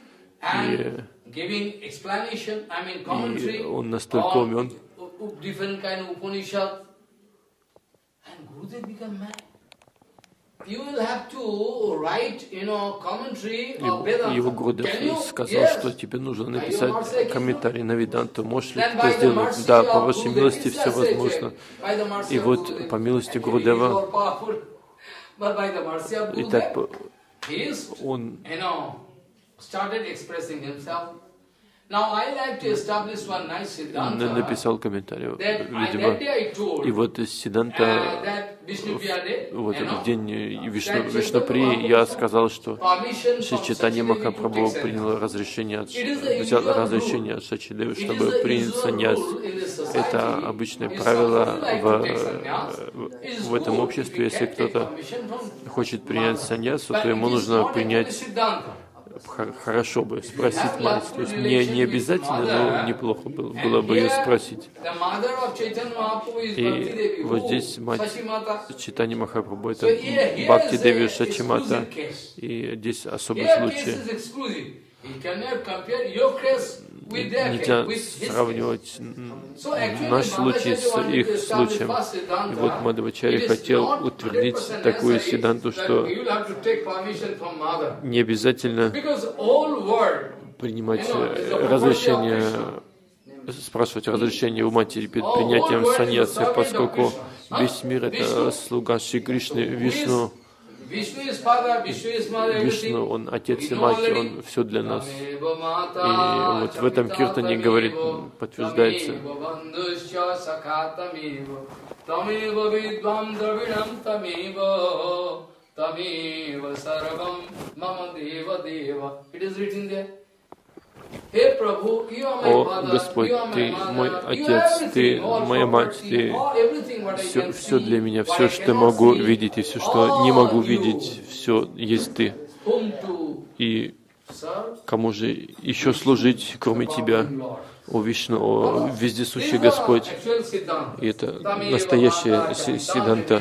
И он настолько умен. Different kind of Upanishad, and Gurudev became mad. You will have to write, commentary of Vedanta. Его Гурудев сказал, что тебе нужно написать комментарий на Веданту. Можешь ли ты это сделать? Да, по вашей милости все возможно. И вот по милости Гурудева, и так он написал комментарий, видимо. И вот Сиддханта, вот в день Вишнуприи, я сказал, что Шри Чайтанья Махапрабху принял взял разрешение от Шачидевы, чтобы принять саньяс. Это обычное правило в этом обществе. Если кто-то хочет принять саньясу, то ему нужно принять. Хорошо бы спросить мать. То есть не обязательно, но неплохо было бы ее спросить. И вот здесь мать Чайтаньи Махапрабху, это Бхакти Деви Шачимата. И здесь особый случай. Нельзя сравнивать наш случай с их случаем. И вот Мадхвачарья хотел утвердить такую сиддханту, что не обязательно принимать разрешение, спрашивать разрешение у матери перед принятием саньясы, поскольку весь мир — это слуга Шри Кришны, Вишну. Вишну, он отец и мать, он все для нас. И вот в этом киртане говорит, подтверждается. О Господь, Ты мой Отец, Ты моя мать, Ты все для меня, все, что могу видеть, и все, что не могу видеть, все есть Ты. И Кому же еще служить, кроме Тебя, о Вишну, о вездесущий Господь? И это настоящая сиддханта.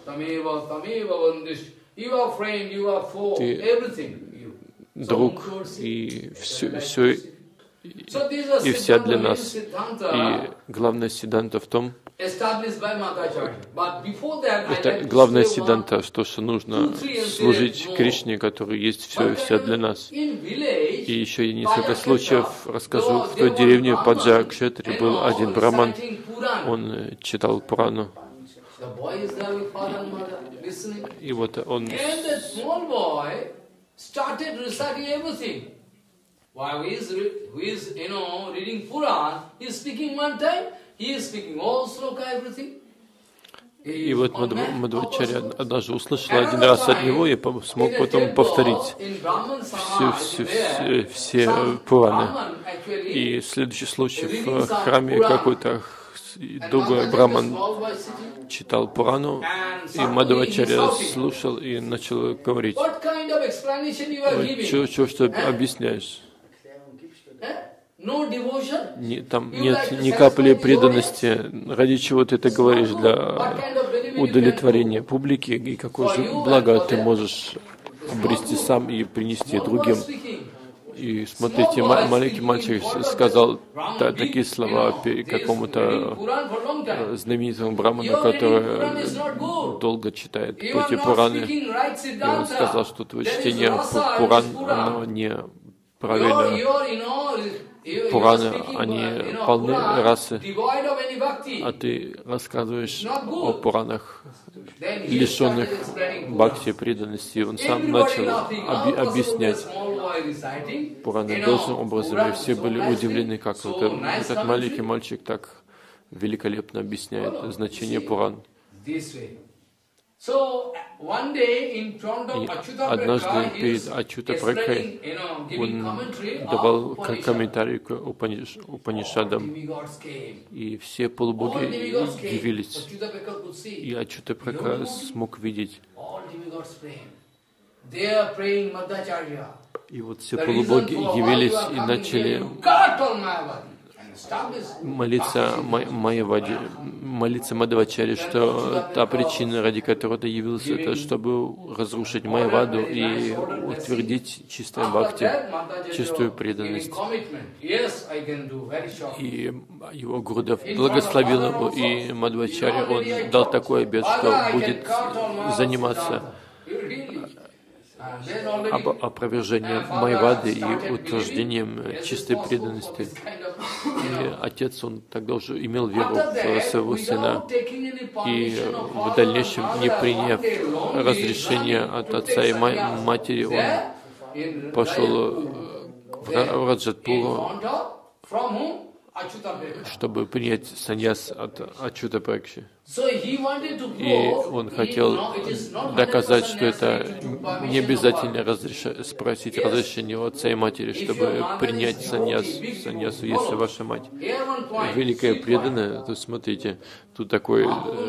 Ты друг и все и вся для нас. И главная сиддханта в том, это главная сиддханта, что нужно служить Кришне, который есть все и вся для нас. И еще я несколько случаев расскажу. В той деревне Паджа-Кшетри был один браман, он читал Пурану. И вот он while he is reading Puran, he is speaking one time, he is speaking all sloka, everything. И вот Мадхвачарья однажды услышал один раз от него и смог потом повторить все Пураны. И следующий случай в храме какой-то другой браман читал Пурану, и Мадхвачарья слушал и начал говорить: что объясняешь? Там нет ни капли преданности. Ради чего ты это говоришь? Для удовлетворения публики? И какое же благо ты можешь обрести сам и принести другим? И смотрите, маленький мальчик сказал такие слова какому-то знаменитому браману, который долго читает эти Пураны. И он сказал, что твое чтение Пуран, оно неправильное. Пураны, они полны расы, а ты рассказываешь о Пуранах, лишенных бхакти, преданности. Он сам начал объяснять Пураны должным образом, и все были удивлены, как этот маленький мальчик так великолепно объясняет значение Пуран. И однажды перед Ачюта Пракхой он давал комментарий к Упанишадам, и все полубоги явились, и Ачюта Пракха смог видеть. И вот все полубоги явились и начали молиться Мадхвачарье, что та причина, ради которой ты явился, это чтобы разрушить Майяваду и утвердить чистое бхакти, чистую преданность. И его Гурудев благословил его, и Мадхвачарье, он дал такой обет, что будет заниматься опровержением Майявады и утверждением чистой преданности. И отец, он тогда уже имел веру в своего сына, и в дальнейшем, не приняв разрешения от отца и матери, он пошел в Раджатпуру, чтобы принять саньяс от Ачюта Пракши. И он хотел доказать, что это не обязательно спросить разрешение у отца и матери, чтобы принять саньясу, если ваша мать великая преданная, то смотрите, тут такое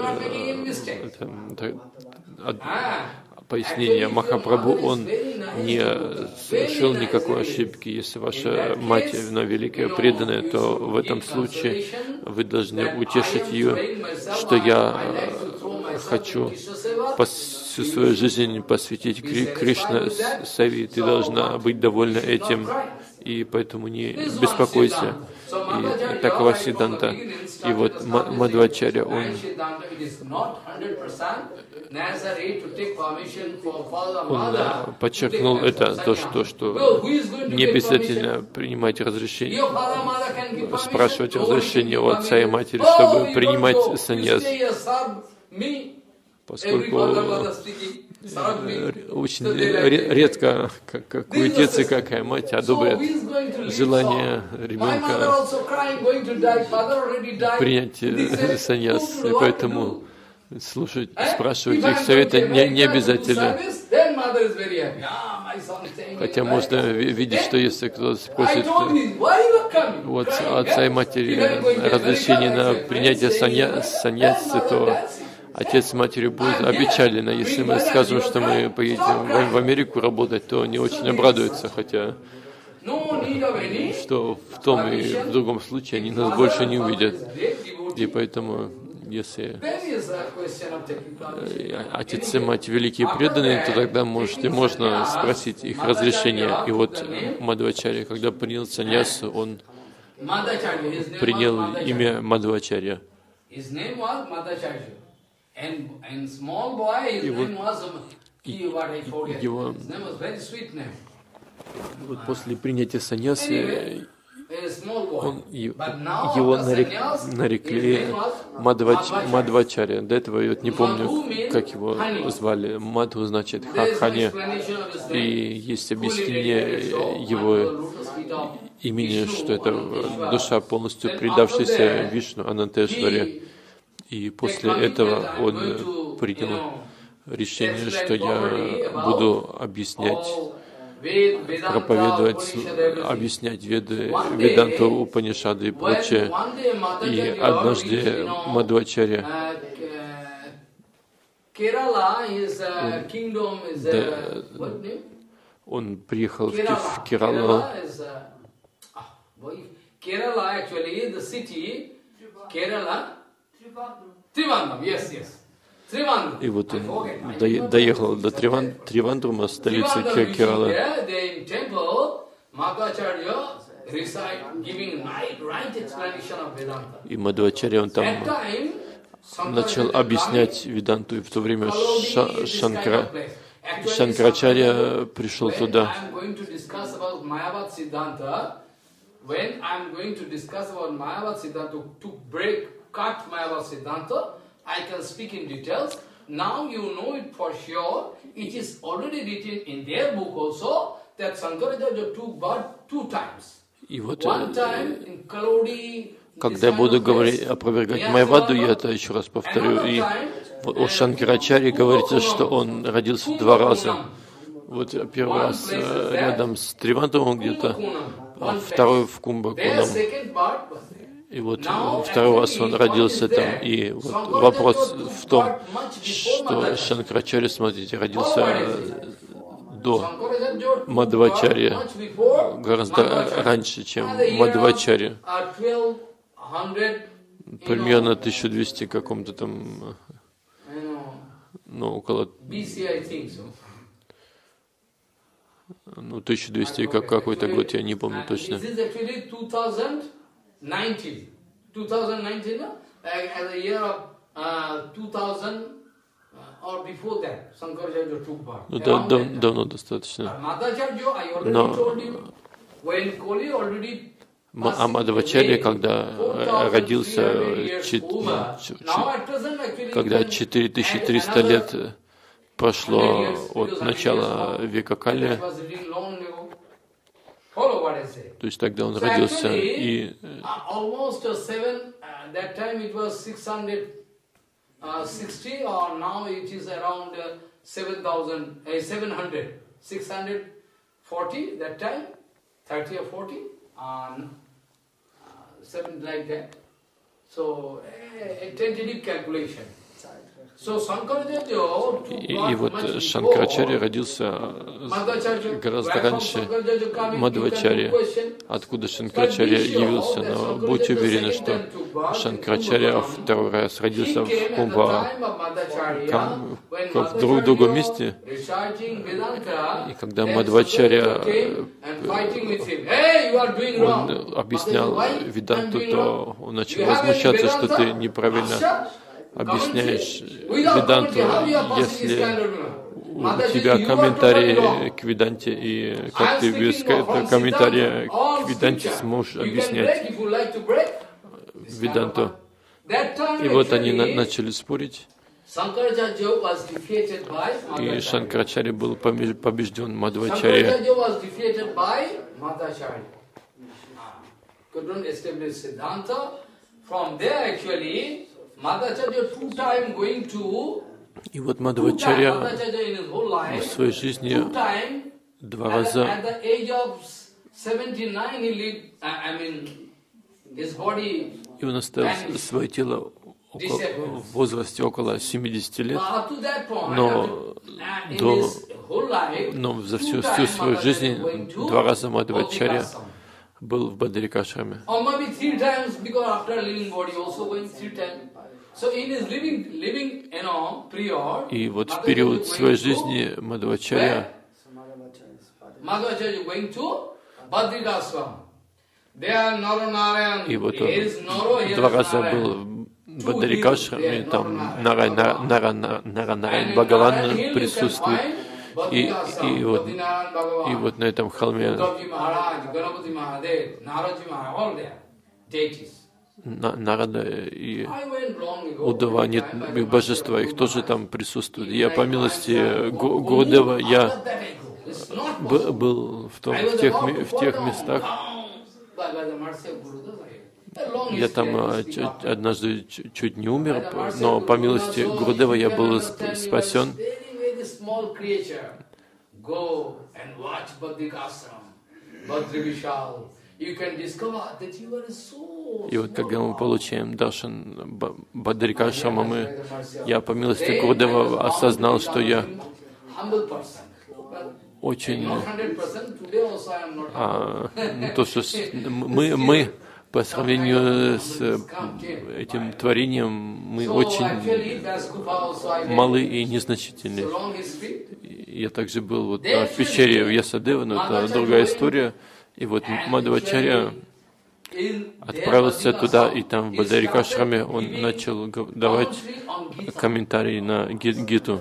пояснение. Махапрабху, он не совершил никакой ошибки. Если ваша мать, она великая преданная, то в этом случае вы должны утешить ее, что я хочу всю свою жизнь посвятить Кришна Саве. Ты должна быть довольна этим, и поэтому не беспокойся. И такова сиддханта. И вот Мадхвачарья, он подчеркнул это, что не обязательно принимать разрешение, спрашивать разрешение у отца и матери, чтобы принимать саньяс, поскольку очень редко какой отец и какая мать одобрят желание ребенка принять саньяс, и поэтому спрашивать их совета не обязательно. Хотя можно видеть, что если кто-то спросит у отца и матери разрешение на принятие саньясы, то отец с матерью будут опечалены. Если мы скажем, что мы поедем в Америку работать, то они очень обрадуются, хотя что в том и в другом случае они нас больше не увидят. И поэтому, если отец и мать великие преданные, то тогда можно спросить их разрешения. И вот Мадхвачарья, когда принял саньясу, он принял имя Мадхвачарья. И вот после принятия саньясы его нарекли Мадхвачарья. До этого я не помню, как его звали. Мадху значит хани. И есть объяснение его имени, что это душа, полностью предавшаяся Вишну Анантешваре. И после этого он принял решение, что я буду объяснять, проповедовать, объяснять Веды, Веданту, Упанишады и прочее. И однажды Мадхвачарья он приехал в Кералу. Kerala actually, the city, Kerala, Trivandrum, yes. И вот он доехал до Тривандрума, столицы Кералы. И Мадхвачарья, он там начал объяснять Веданту, и в то время Шанкарачарья пришел туда. When I'm going to discuss about Mayavad Siddhanta, to cut Mayavad Siddhanta, I can speak in details. Now you know it for sure. It is already written in their book also that Sankaracharya took birth 2 times. One time in Kalodi. Когда я буду опровергать Майяваду, я это еще раз повторю. И о Шанкарачарье говорится, что он родился 2 раза. Вот первый раз рядом с Тривандрумом где-то, а второй в Кумбаконом. И вот второй раз он родился там. И вот вопрос в том, что Шанкарачарья, смотрите, родился до Мадхвачарья, гораздо раньше, чем Мадхвачарья. Примерно 1200 каком-то там, ну, около... 1200 какой-то год, я не помню точно. Ну да, давно достаточно. Но Мадхвачарья, когда родился, когда 4300 лет прошло от начала века Кали, то есть тогда он родился, и И вот Шанкарачарья родился гораздо раньше Мадхвачарьи. Откуда Шанкарачарья явился? Но будьте уверены, что Шанкарачарья второй раз родился в Кумба, в другом месте. И когда Мадхвачарья он объяснял Веданту, то он начал возмущаться, что ты неправильно объясняешь Веданту, если у тебя комментарии к Веданте, и как ты без комментария к Веданте сможешь объяснять Веданту. И вот они начали спорить, и Шанкарачарья был побежден Мадхвачарья. И вот Мадхвачарья в своей жизни 2 раза и он оставил свое тело в возрасте около 70 лет, но за всю свою жизнь 2 раза Мадхвачарья был в Бадарикашраме. И вот в период своей жизни Мадхвачарья и вот он 2 раза был в Бадарикашраме, там Нарайан Бхагаван присутствует, и вот на этом холме Нарада и Удава, нет, их божества, их тоже там присутствуют. Я по милости Гурудева, я был в тех местах. Я там однажды чуть не умер, но по милости Гурудева я был спасен. И вот когда мы получаем даршан Бадарикашрама, я по милости Гурудева осознал, что я очень... то, что мы по сравнению с этим творением, мы очень малы и незначительны. Я также был вот в пещере Вьясадева, но это другая история. И вот Мадхвачарья отправился туда, и там в Бадарикашраме он начал давать комментарии на Гиту.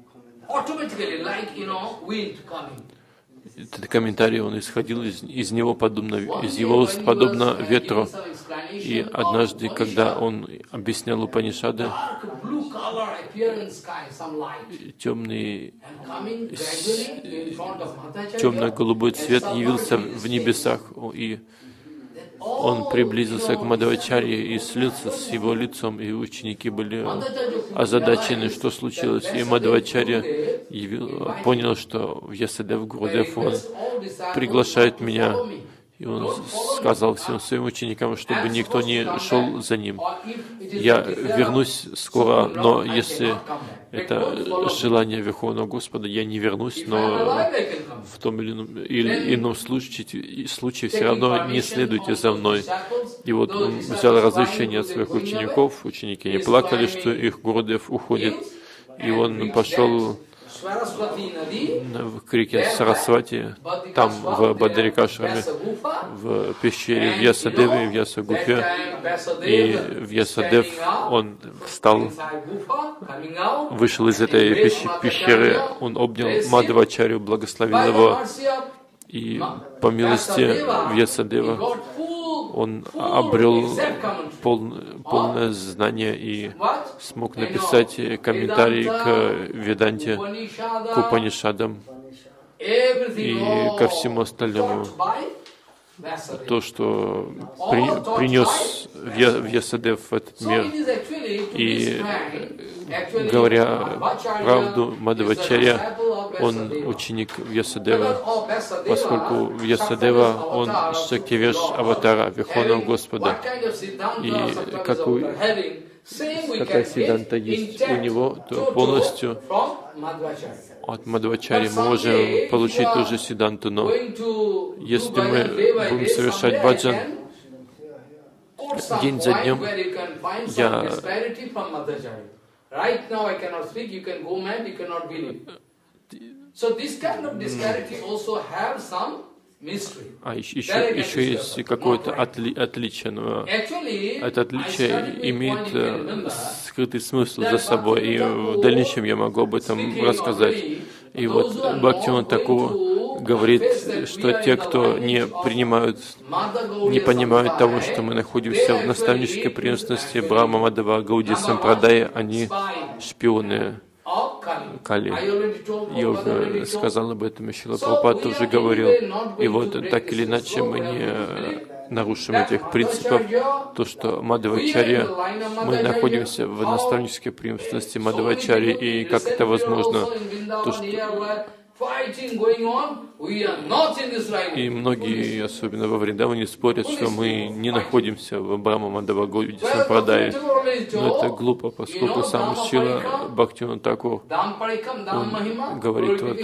Этот комментарий, он исходил из него из его уст подобно ветру. И однажды, когда он объяснял Упанишады, темно-голубой цвет явился в небесах, и он приблизился к Мадхвачарье и слился с его лицом, и ученики были озадачены, что случилось. И Мадхвачарья понял, что Вьясадев Гурудев, он приглашает меня, и он сказал всем своим ученикам, чтобы никто не шел за ним. Я вернусь скоро, но если это желание Верховного Господа, я не вернусь, но в том или ином случае все равно не следуйте за мной. И вот он взял разрешение от своих учеников, ученики не плакали, что их Гурудев уходит, и он пошел в реке Сарасвати, там в Бадарикашраме, в пещере Вьясадеве, в Вьясагуфе, и Вьясадев, он встал, вышел из этой пещеры, он обнял Мадхвачарью, благословил его, и по милости Вьясадева он обрел полное знание и смог написать комментарий к Веданте, к Упанишадам и ко всему остальному. То, что принес Вьясадев в этот мир. И говоря правду, Мадхвачарья, он ученик Вьясадева, поскольку Вьясадева, он Шактивеш аватара, Верховного Господа. И какая сиданта есть у него, то полностью от Мадхвачарьи мы можем получить ту же сиданту, но если мы будем совершать баджан день за днем, еще есть какое-то отличие, но это отличие имеет скрытый смысл за собой, и в дальнейшем я могу об этом рассказать. И вот Бхактивинода Тхакур говорит, что те, кто не понимают того, что мы находимся в наставнической преемственности Брахма Мадхава Гауди Сампрадай, они шпионы Кали. Я уже сказал об этом, и Шрила Прабхупада тоже говорил. И вот так или иначе мы не нарушим этих принципов. То, что Мадхвачарья, мы находимся в наставнической преемственности Мадхвачарьи, и как это возможно? То, что И многие, особенно во Вриндаване, спорят, что мы не находимся в Брахма-Мандава Гауди Сампрадаи. Но это глупо, поскольку сам Шрила Бхактивинода Тхакур, он говорит вот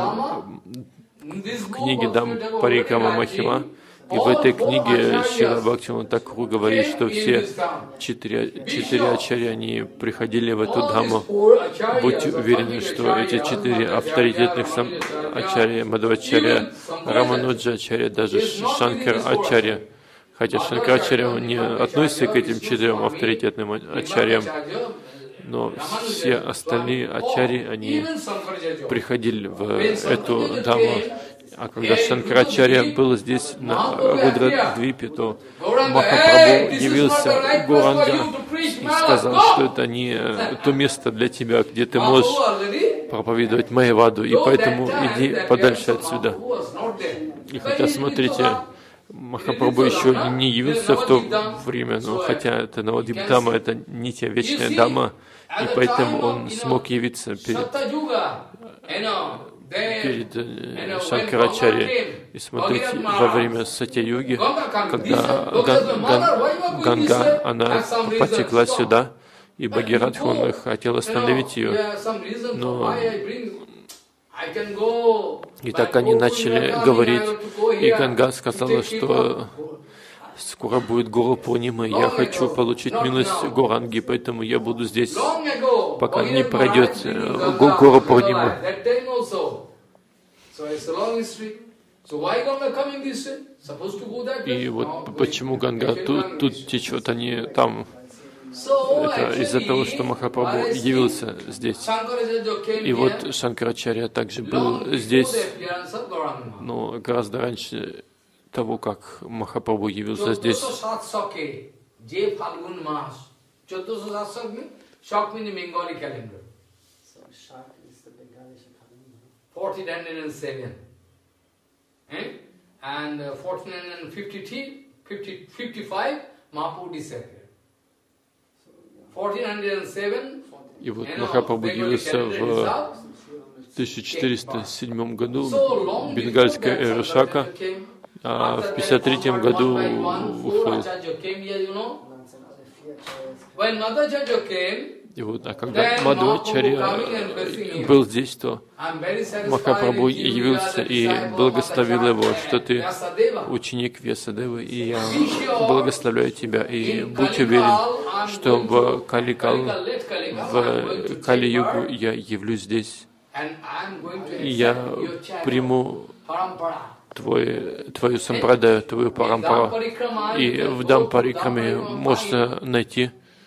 в книге Дам Парикрама Махима, и в этой книге Шрила Бхактивинода Тхакур говорит, что все четыре ачарьи, они приходили в эту Дхамму. Будьте уверены, что эти четыре авторитетных ачарья, Мадхвачарья, Рамануджа ачарья, даже Шанкар ачарья, хотя Шанкар ачарья не относится к этим четырем авторитетным ачарьям, но все остальные ачарьи, они приходили в эту Дхамму. А когда Шанкарачарья был здесь, на Рудра-двипе, то Махапрабху явился Гуранга и сказал, что это не то место для тебя, где ты можешь проповедовать Майяваду, и поэтому иди подальше отсюда. И хотя, смотрите, Махапрабху еще не явился в то время, но хотя это Навадвип-дама, это Нитья вечная дама, и поэтому он смог явиться перед Шанкарачарьей. И смотрите, во время Сатья-юги, когда Ганга, она потекла сюда, и Бхагиратха, он хотел остановить ее, но и так они начали говорить, и Ганга сказала, что скоро будет Гуру Пурнима, я хочу получить милость Гуранги, поэтому я буду здесь, пока не пройдет Гуру Пурнима. И вот почему Ганга тут течет, а не там. Это из-за того, что Махапрабху явился здесь. И вот Шанкарачарья также был здесь, но гораздо раньше того, как Махапрабху явился здесь. 1407. And 1455, Mahaprabhu disappeared. 1407. И вот Махапрабху явился в 1407 году, бенгальская эра Шака, а в 1953 году ушел. И вот, а когда Мадхвачарья был здесь, то Махапрабху явился и благословил его, что ты ученик Вьясадевы, и я благословляю тебя. И будь уверен, что в Кали-югу я явлюсь здесь, и я приму твою сампрадаю, твою парампару. И в Дам-парикраме можно найти,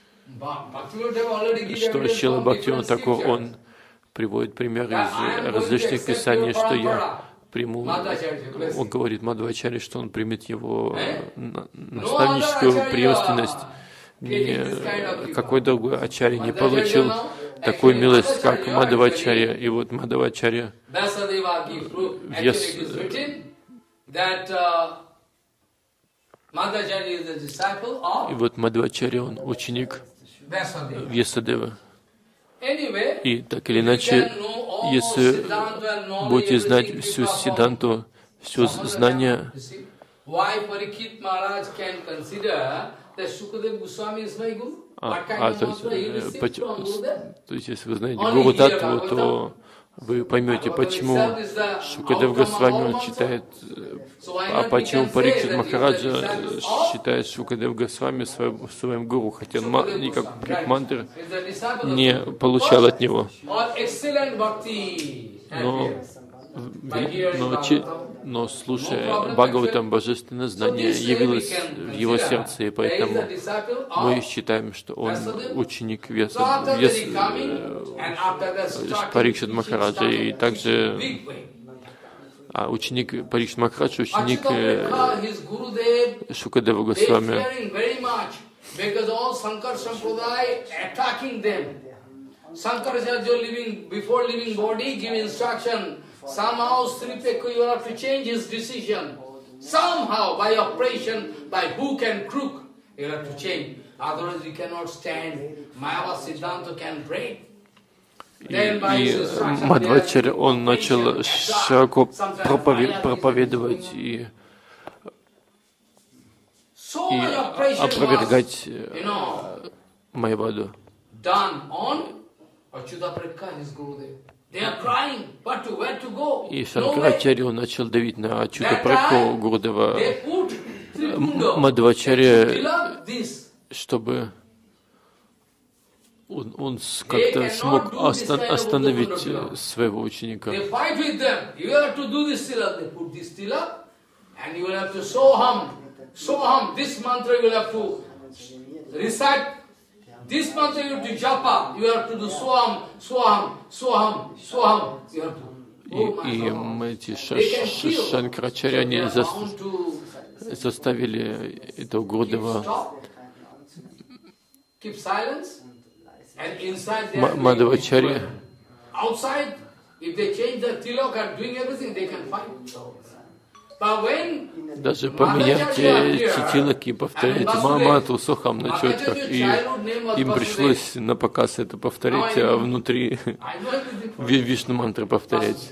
что Шрила Бхактивинода Тхакур, он приводит примеры из различных писаний, что я приму, он говорит Мадхвачарье, что он примет его наставническую преемственность. Никакой другой ачарья не получил такую милость, как Мадхвачарья. И вот Мадхвачарья, и вот Мадхвачарья, он ученик Вьясадевы. И так или иначе, если будете знать всю Сиддханту, все знание, то есть, если вы знаете Гуру Таттву, то вы поймете, почему Шукадев Госвами он читает, а почему Парикшит Махараджа считает Шукадев Госвами своим гуру, хотя он никаких мантр не получал от него. Но слушая Бхагаватам, божественное знание явилось в его сердце, и поэтому мы считаем, что он ученик Парикшит Махараджа, и также ученик Парикшит Махараджа, ученик Шукадева Госвами. Somehow Sri Pekku, you have to change his decision. Somehow, by operation, by hook and crook, you have to change. Otherwise, you cannot stand. Mayava Siddhanta can break. И Мадхвачарья, он начал широко проповедовать и опровергать Майяваду. И Шанкарачарья, он начал давить на Ачютапракху Гурудева Мадхвачарья, чтобы он как-то смог остановить своего ученика. This mantra you have to japa, you have to do swam, swam, swam, swam. И эти Шанкарачарья, они заставили этого Гурудева Мадхвачарья. Даже поменять титилок и повторять Маматру Сохам на четках, и им пришлось на показ это повторить, а внутри Вишну мантры повторять.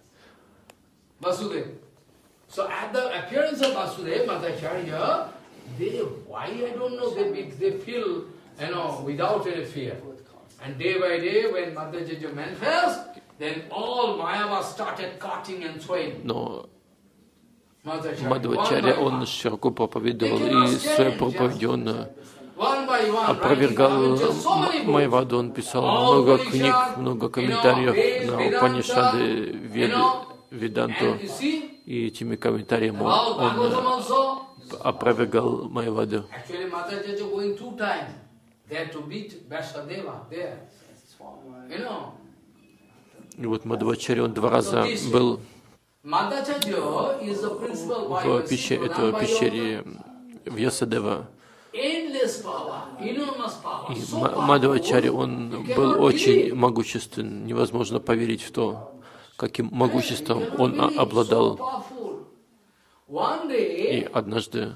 Но Мадхвачарья, он широко проповедовал, и своей проповедью он опровергал Майяваду, он писал много книг, много комментариев на Упанишады, Веданту, и этими комментариями он опровергал Майяваду. И вот Мадхвачарья, он 2 раза был в пещере Вьясадева. И Мадхвачарья, он был очень могуществен. Невозможно поверить в то, каким могуществом он обладал. И однажды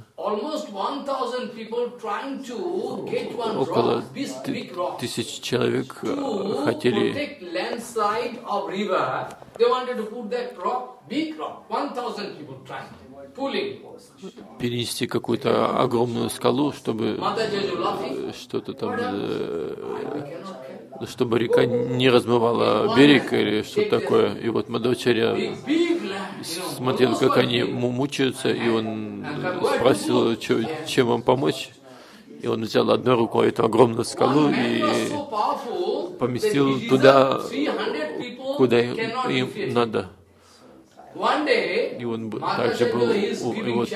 около 1000 человек хотели перенести какую-то огромную скалу, чтобы что-то там, чтобы река не размывала берег или что-то такое. И вот Мадхвачарья смотрел, как они мучаются, и он спросил, чем вам помочь. И он взял одной рукой эту огромную скалу и поместил туда, куда им надо. И он также был, и вот,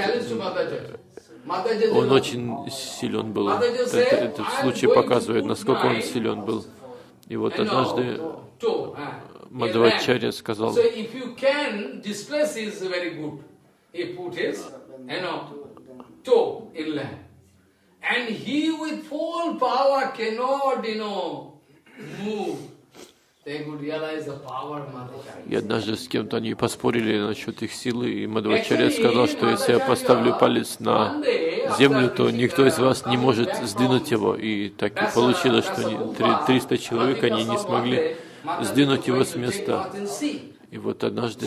он очень силен был. Этот случай показывает, насколько он силен был. И вот однажды Мадхвачарья сказал, и однажды с кем-то они поспорили насчет их силы, и Мадхвачарья сказал, что если я поставлю палец на землю, то никто из вас не может сдвинуть его. И так и получилось, что 300 человек, они не смогли сдвинуть его с места. И вот однажды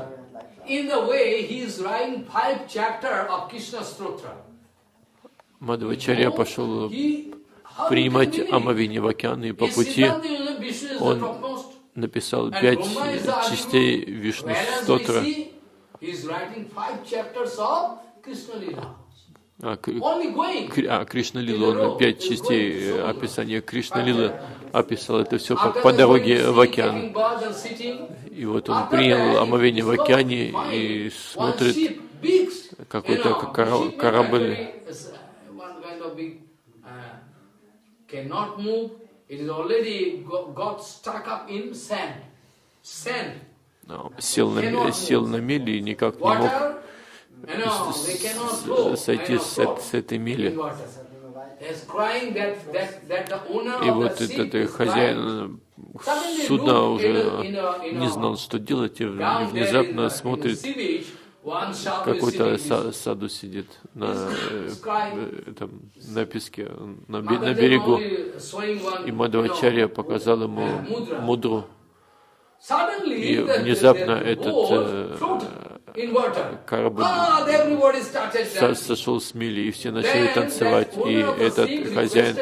Мадхвачарья пошел принимать омовение в океан, и по пути он написал 5 частей Вишну Стотра. Кришна Лила, он 5 частей описания Кришна Лилы описал это все по дороге в океан. И вот он принял омовение в океане и смотрит, какой-то корабль cannot move, it is already got stuck up in sand. Сел на мели и никак не мог сойти с этой мели. И вот этот хозяин судна уже не знал, что делать, и внезапно смотрит, какой-то саду сидит на песке, на берегу, и Мадхвачарья показал ему мудру. И внезапно этот корабль сошел с мели, и все начали танцевать, и этот хозяин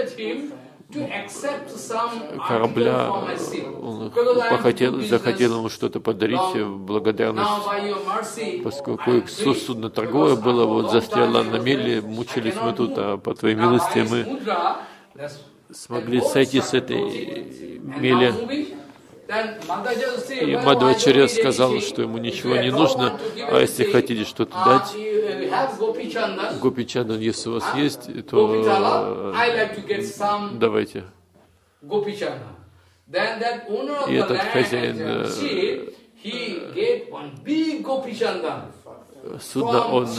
корабля, он захотел ему что-то подарить в благодарность, поскольку судно торговое было, вот застряло на мели, мучились мы тут, а по твоей милости мы смогли сойти с этой мели. И Мадхвачарья сказал, что ему ничего не нужно, а если хотите что-то дать, Гопичандан, если у вас есть, то давайте. И этот хозяин судна, он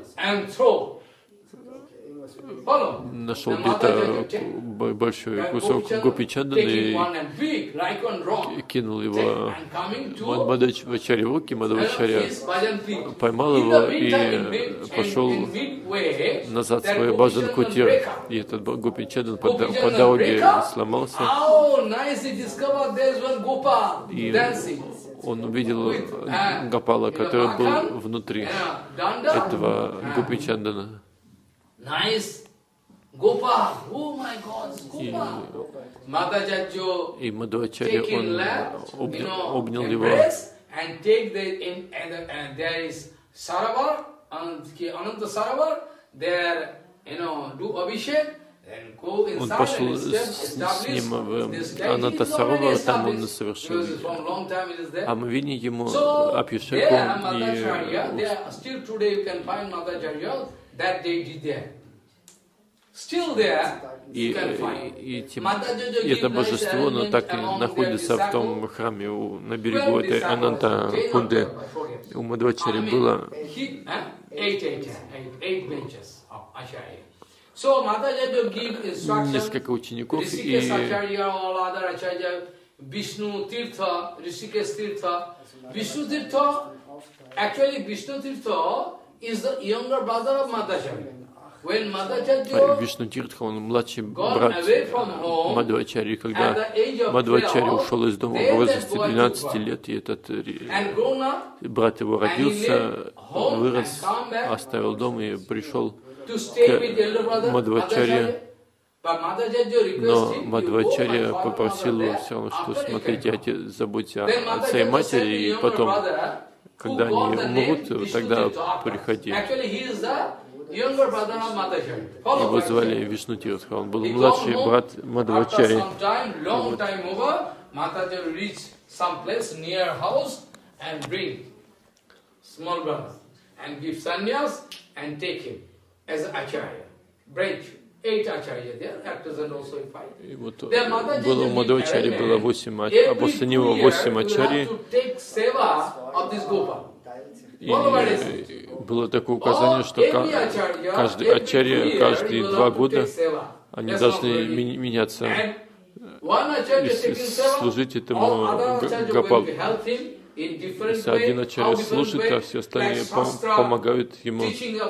нашел где-то большой кусок гопичандана и кинул его Мадхвачарья в руки. Мадхвачарья поймал его и пошел назад в свой баджан-кутир. И этот гопичандан по дороге сломался. И он увидел Гопала, который был внутри этого гопичандана. И Мадхвачарья, он обнял его. Он пошел с ним в Ананта-саровар, там он совершил омовение ему, Абхишеку, и это божество, оно так и находится в том храме на берегу этой Ананта-кунды. У Мадхвачарьи было 8 несколько учеников, и Vishnu Tirtha, Vishnu Tirtha is the younger brother of Madhvacharya. Вишну Тиртха, он младший брат Мадхвачарьи. Когда Мадхвачарья ушел из дома в возрасте 12 лет, и этот брат его родился, вырос, оставил дом и пришел к Мадхвачарье. Но Мадхвачарья попросил его все равно, что смотрите, отец, заботься о отце и матери, и потом, когда они умрут, тогда приходи. Его звали Вишну Тиртха, он был младший брат Мадхвачарьи. И вот было у Мадхвачарьи было 8, а после него 8 ачарьи. И было такое указание, что каждый ачарья, каждые 2 года, они должны меняться и служить этому Гопалу. Если один ачарья служит, а все остальные помогают ему.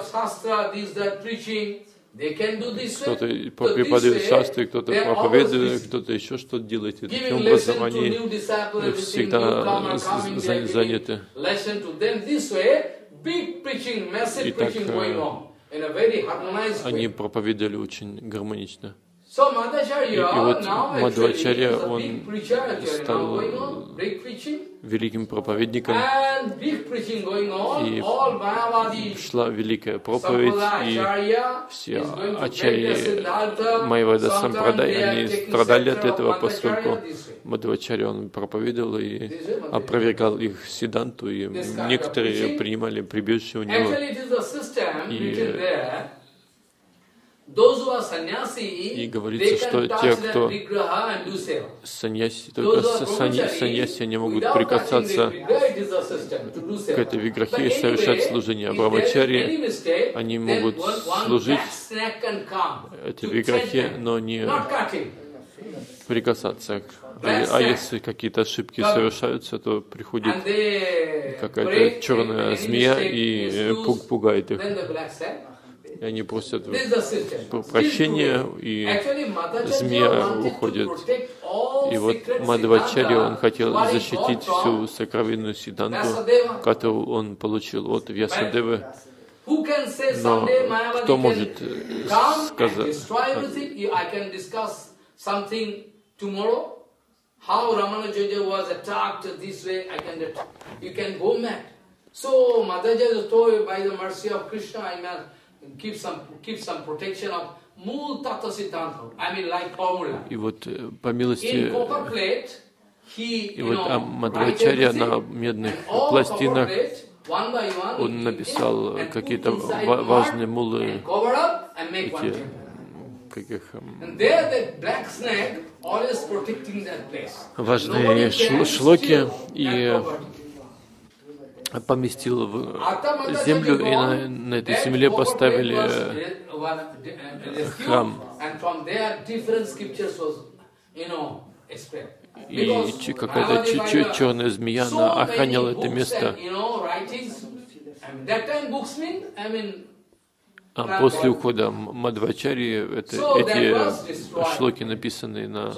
Кто-то преподает шастры, кто-то проповедует, кто-то еще что-то делает. И таким образом они всегда заняты. И так они проповедовали очень гармонично. И вот Мадхвачарья, он стал великим проповедником, и шла великая проповедь, и все ачарьи Майавада Сампрадай, они страдали от этого, поскольку Мадхвачарья, он проповедовал и опровергал их сиддханту, и некоторые принимали прибежище у него. И говорится, что те, кто саньяси, только саньяси, они могут прикасаться к этой виграхе и совершать служение. А брамачари, они могут служить этой виграхе, но не прикасаться. А если какие-то ошибки совершаются, то приходит какая-то черная змея и пугает их. И они просят прощения, и змея уходит. И вот Мадхвачарья, он хотел защитить всю сокровенную Сиддханту, которую он получил от Вьясадевы. Но кто может сказать, how Ramanuja was attacked this way, you can go mad. So Madhvaacharya told, by the mercy of Krishna, I must keep some protection of Mool Tattva Siddhanta. I mean, like formula. И вот по милости, и вот Мадхвачарья на медных пластинах он написал какие-то важные мулы, эти каких важные шлоки, и поместил в землю, и на этой земле поставили храм. И какая-то черная змея, она охраняла это место. А после ухода Мадхвачарьи эти шлоки, написанные на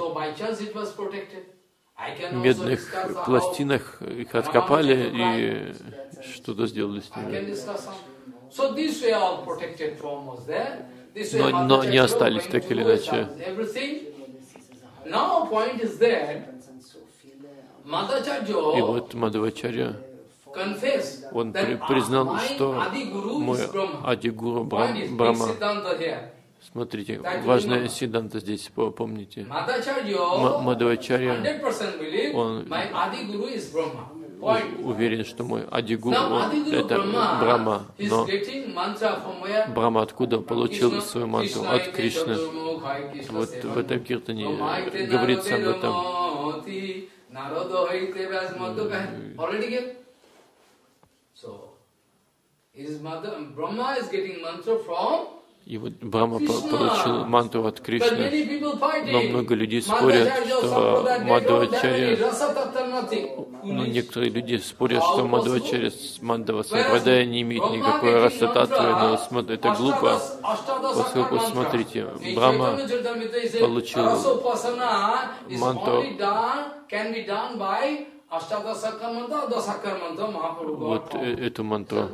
медных пластинах, их откопали и что-то сделали с ними. Но они остались так или иначе. И вот Мадхвачарья, он признал, что мой Ади-гуру Брахма. Смотрите, важная Сиддханта здесь, помните. Мадхвачарья, он уверен, что мой Ади-гуру это Брахма. Но Брахма откуда получил свою мантру? От Кришны. Вот в этом киртане говорится об этом. И вот Брахма получил мантру от Кришны. Но много людей спорят, что Мадхвачарья, но некоторые люди спорят, что Мадхвачарья с Мандава Сампрадая не имеет никакой раса-татвы, но это глупо, поскольку, смотрите, Брахма получил мантру, вот эту мантру.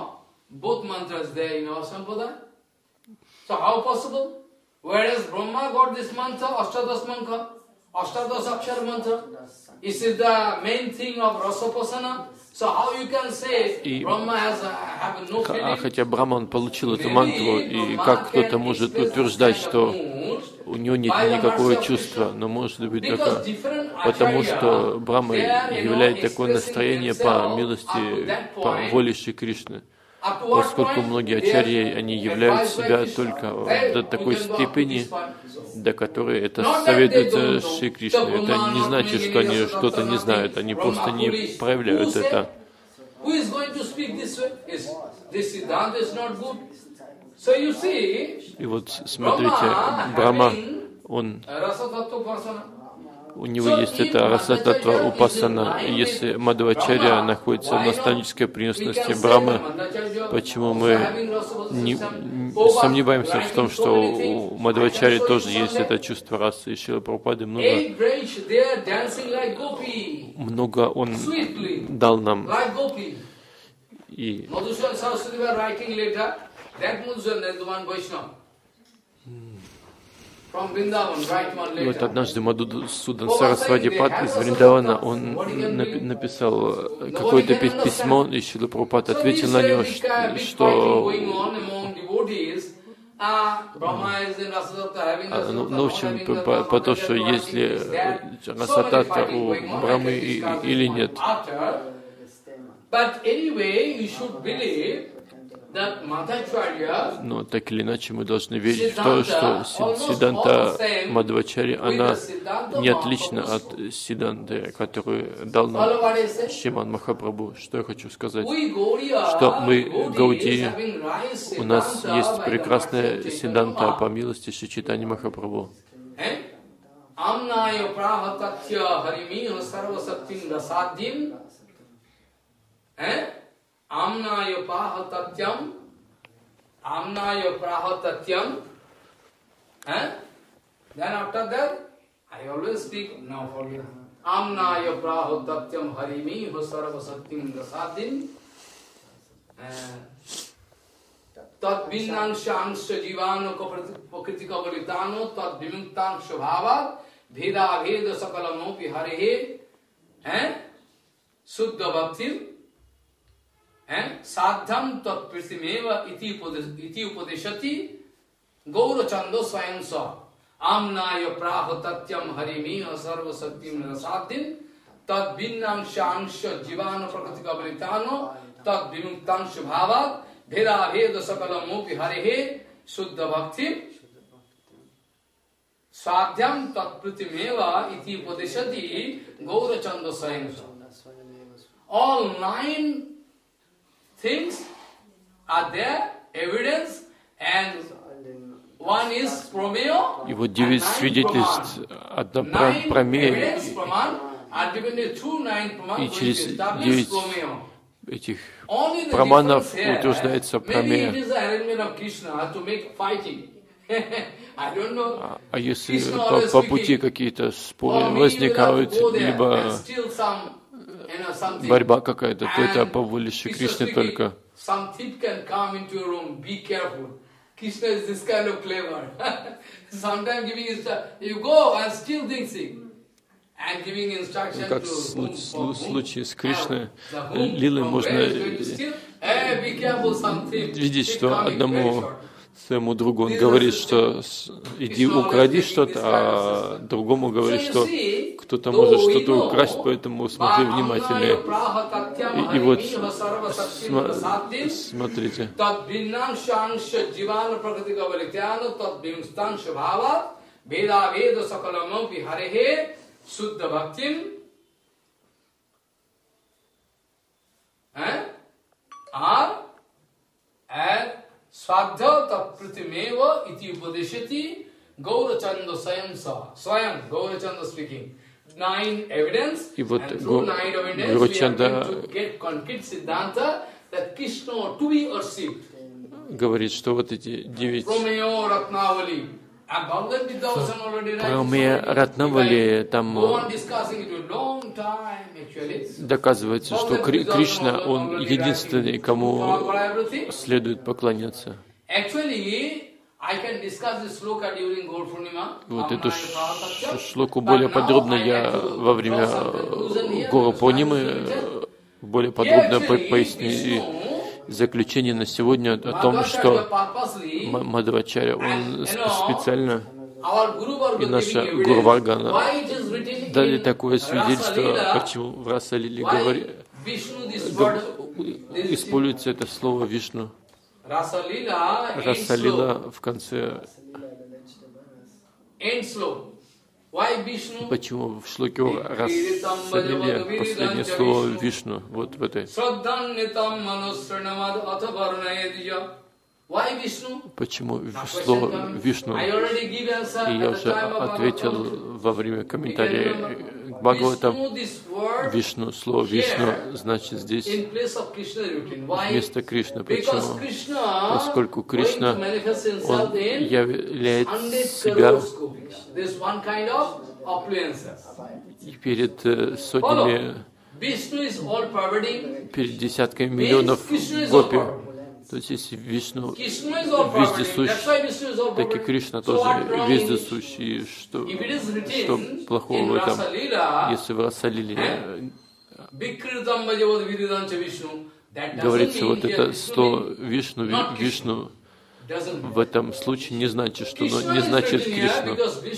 So how possible? Whereas Brahma got this mantra, Ashtadas mantra, Ashtadas Akshar mantra, this is the main thing of Rasapasana. So how you can say Brahma have no feeling? Хотя Брахма он получил эту мантру, и как кто-то может утверждать, что у него нет никакого чувства, но может быть только потому, что Брахма являет такое настроение по милости, по воле Шри Кришны. Поскольку многие ачарьи, они являют себя только до такой степени, до которой это советуется Шри Кришне. Это не значит, что они что-то не знают, они просто не проявляют это. И вот смотрите, Брахма, у него есть это раса-татва упасана. И если Мадхвачарья находится в наставнической приносности Брахмы, почему мы не сомневаемся в том, что у Мадхвачарьи тоже есть это чувство расы? И Шрила Прабхупады много он дал нам. И и вот однажды Мадхусудан Сарасвати Пад из Вриндавана, он написал какое-то письмо, и Шрила Прабхупада ответил на него, что в общем, по то, что если расатата у Брахмы или нет. Но так или иначе мы должны верить в то, что Сиддханта Мадхвачарьи, она не отлична от Сиддханты, которую дал нам Шримад Махапрабху. Что я хочу сказать? Что мы, Гаудии, у нас есть прекрасная Сиддханта по милости Шри Чайтаньи Махапрабху. Amnayo prahatatya harimiho sarvasaktim rasadhim. Amnayo prahatatyam. Amnayo prahatatyam. Then after that, I always speak now for you. Amnayo prahatatyam harimiho sarvasaktim rasadhim. Tad vinnangshangsha jivano prakritika valitano tad vimuktangsha bhavad bheda bheda sakalamopi harihe suddha bhaktir sadham tad prisimeva iti upadeshati gaura chando swayamsa amnaya prahatatyam harimiha sarvasaktim rasadhin tad vinnangshangsha jivano prakritika valitano tad vimuktangsha bhavad Bheda bheda sakalamopi harihe suddha bhakti swadhyam tatpritimeva iti upadeshati gaura chanda swayamsa. All 9 things are there, evidence, and one is prameo. И вот 9 свидетельств, одна прамея, и через 9 этих праманов утверждается прамея. А если по пути какие-то споры возникают, либо борьба какая-то, то это по воле Шри Кришны только. Как в случае с Кришной, Лилой можно видеть, что одному своему другу он говорит, что иди укради что-то, а другому говорит, что кто-то может что-то украсть, поэтому смотри внимательнее. И вот смотрите. Suddha bhaktim swadha tatpritimeva iti upadeshati gaurachanda swayamsa. Swayam, Gaurachanda speaking. 9 evidence, и вот and through 9 evidence we are Гаурачанда going to get concrete siddhanta that Krishna to be worshipped. Говорит, что вот эти 9 Prameo Ratnavali. Прамея Ратнавали, там доказывается, что Кришна, Он единственный, кому следует поклоняться. Вот эту шлоку более подробно я во время Гуру Пурнимы более подробно поясню. И заключение на сегодня о том, что Мадхвачарья, он специально, и наша Гуру Варгана дали такое свидетельство, почему в Раса-лиле используется это слово Вишну. Раса-лила в конце. Почему в шлоке Раса-лиле последнее слово Вишну? Вот в этой. Почему слово Вишну? И я уже ответил во время комментария к Бхагаватам. Вишну, слово Вишну значит здесь вместо Кришны. Почему? Поскольку Кришна, Он являет себя и перед сотнями, перед десятками миллионов гопи. То есть, если Вишну вездесущ, так и Кришна тоже вездесущ. И что плохого в этом? Если в Раса-лиле говорится вот это слово Вишну, Вишну в этом случае не значит, что оно не значит Кришну.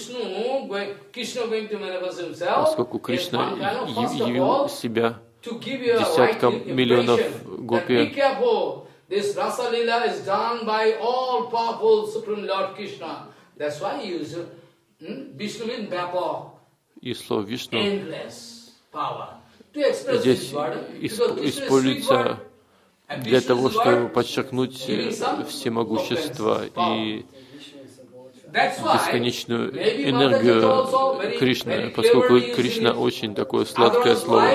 Поскольку Кришна явил себя десяткам миллионов гопи. This Rasa Lila is done by all-powerful Supreme Lord Krishna. That's why he uses Vishnu means Vyapa. И слово Вишну Endless power. To express здесь this word, используется для того, чтобы подчеркнуть всемогущество и бесконечную энергию Кришны, поскольку Кришна очень такое сладкое слово.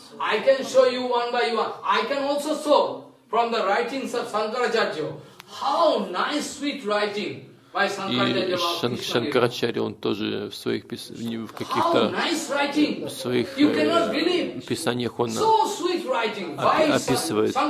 И Шанкарачарья, он тоже в своих в каких-то своих писаниях он описывает.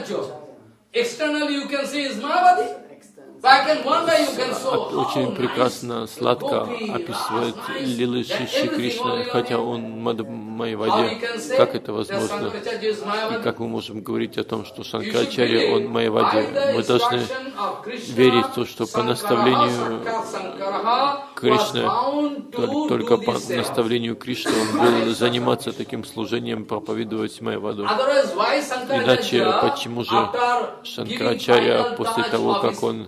Очень прекрасно, сладко описывает лилы Шри Кришны, хотя он Майявади. Как это возможно? И как мы можем говорить о том, что Шанкарачарья, он Майявади? Мы должны верить в то, что по наставлению Кришны, только по наставлению Кришны он был заниматься таким служением, проповедовать Майяваду. Иначе почему же Шанкарачарья после того, как он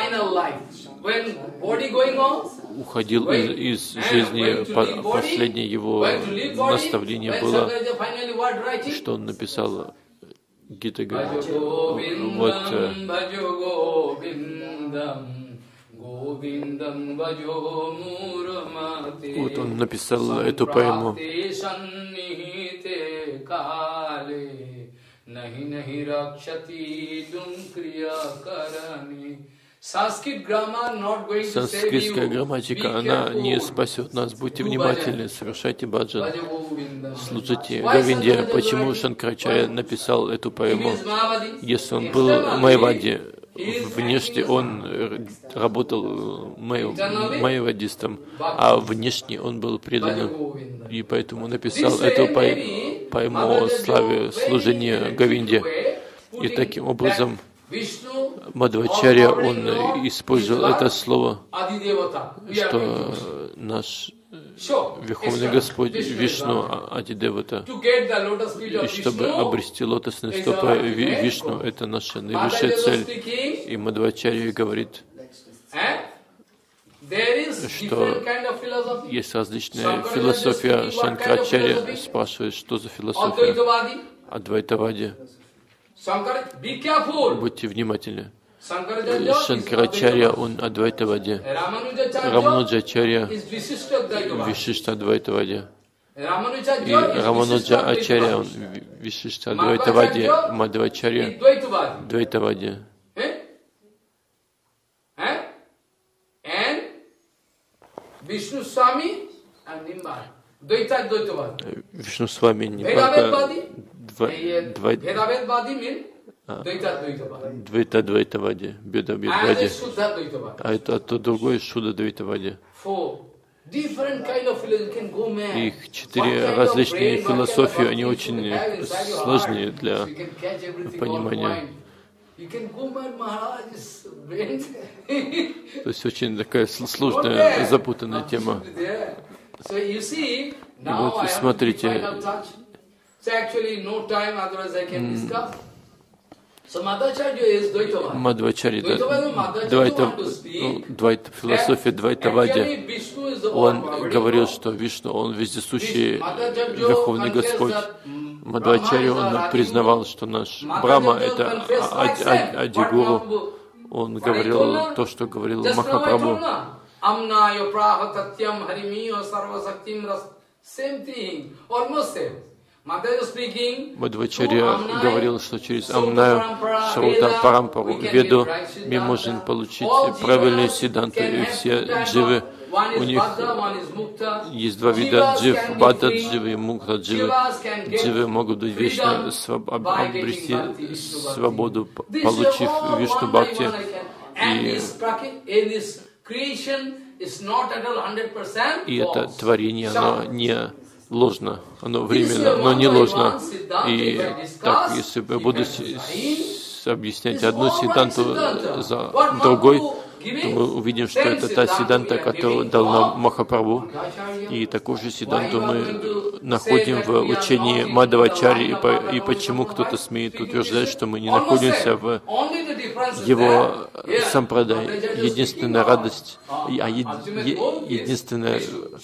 уходил из жизни, последнее его наставление было, что он написал Гита Говинда. Вот он написал эту поэму. Санскритская грамматика, она не спасет нас. Будьте внимательны, совершайте баджан, служите Говинде. Почему Шанкарачарья написал эту поэму? Если он был Майявади, внешне он работал майявадистом, а внешне он был преданным. И поэтому написал эту поэму о славе служения Говинде. И таким образом Мадхвачарья, он использовал это слово, что наш Верховный Господь Вишну Адидевата, и чтобы обрести лотосные стопы Вишну, это наша наивысшая цель. И Мадхвачарья говорит, что есть различная философия. Шанкарачарья спрашивает, что за философия? Адвайтавади. Будьте внимательны. Шанкарачарья, он Адвайтавади. Рамануджачарья, Вишишта Адвайтавади. И Рамануджа Ачарья, он Вишишта Адвайтавади. Мадхвачарья, Двайтавади. Вишну с вами Нимбарка, Двайта-двайтавади, Беда-бедвади, а это то другое Шуда-двайтавади. Их 4 различные философии, они очень сложные для понимания. То есть очень такая сложная, запутанная тема. И вот смотрите, Мадхвачарья, философия Двайтавади, он говорил, что Вишну, он вездесущий Верховный Господь. Мадхвачарья, он признавал, что наш Брахма — это Адигуру. Он говорил то, что говорил Махапрабху. Мадхвачарья говорил, что через Амнаю Шраута Парампару, Веду, мы можем получить правильные сиддханты, и все дживы, у них есть 2 вида джив, бадда дживы и мукта дживы. Дживы могут быть вечно обрести свободу, получив Вишну Бхакти. И это творение, оно не ложно, оно временно, но не ложно. И так, если я буду объяснять одну сиддханту за другой, то мы увидим, что это та сиддханта, которую дал нам Махапрабху. И такую же сиддханту мы находим в учении Мадхвачарьи. И почему кто-то смеет утверждать, что мы не находимся в его сампрадай. Единственная радость, единственная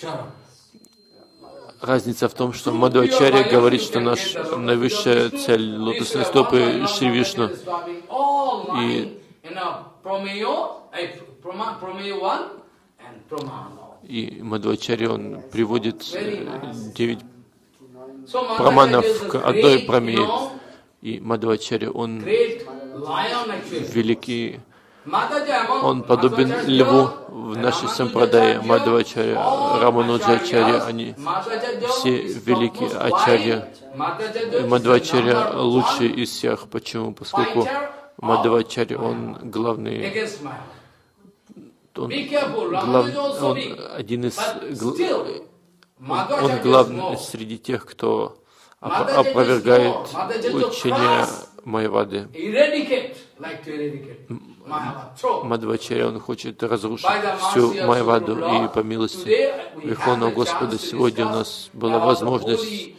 разница в том, что Мадхвачарья говорит, что наша наивысшая цель лотосной стопы Шри Вишну. И И Мадхвачарья, он приводит 9 праманов к одной прамее. И Мадхвачарья, он великий, он подобен льву в нашей сампрадае. Мадхвачарья, Рамануджачарья, они все великие ачарья. Мадхвачарья лучший из всех. Почему? Поскольку Мадхвачарья, он главный, он один из, он главный среди тех, кто опровергает учение Майявады. Мадхвачарья, он хочет разрушить всю Майяваду, и по милости Верховного Господа сегодня у нас была возможность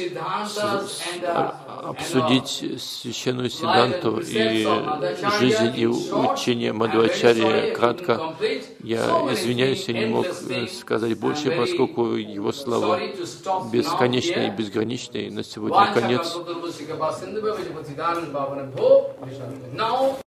обсудить священную Сиддханту и жизнь и учение Мадхвачарьи кратко. Я извиняюсь, я не мог сказать больше, поскольку его слова бесконечны и безграничны. На сегодня конец.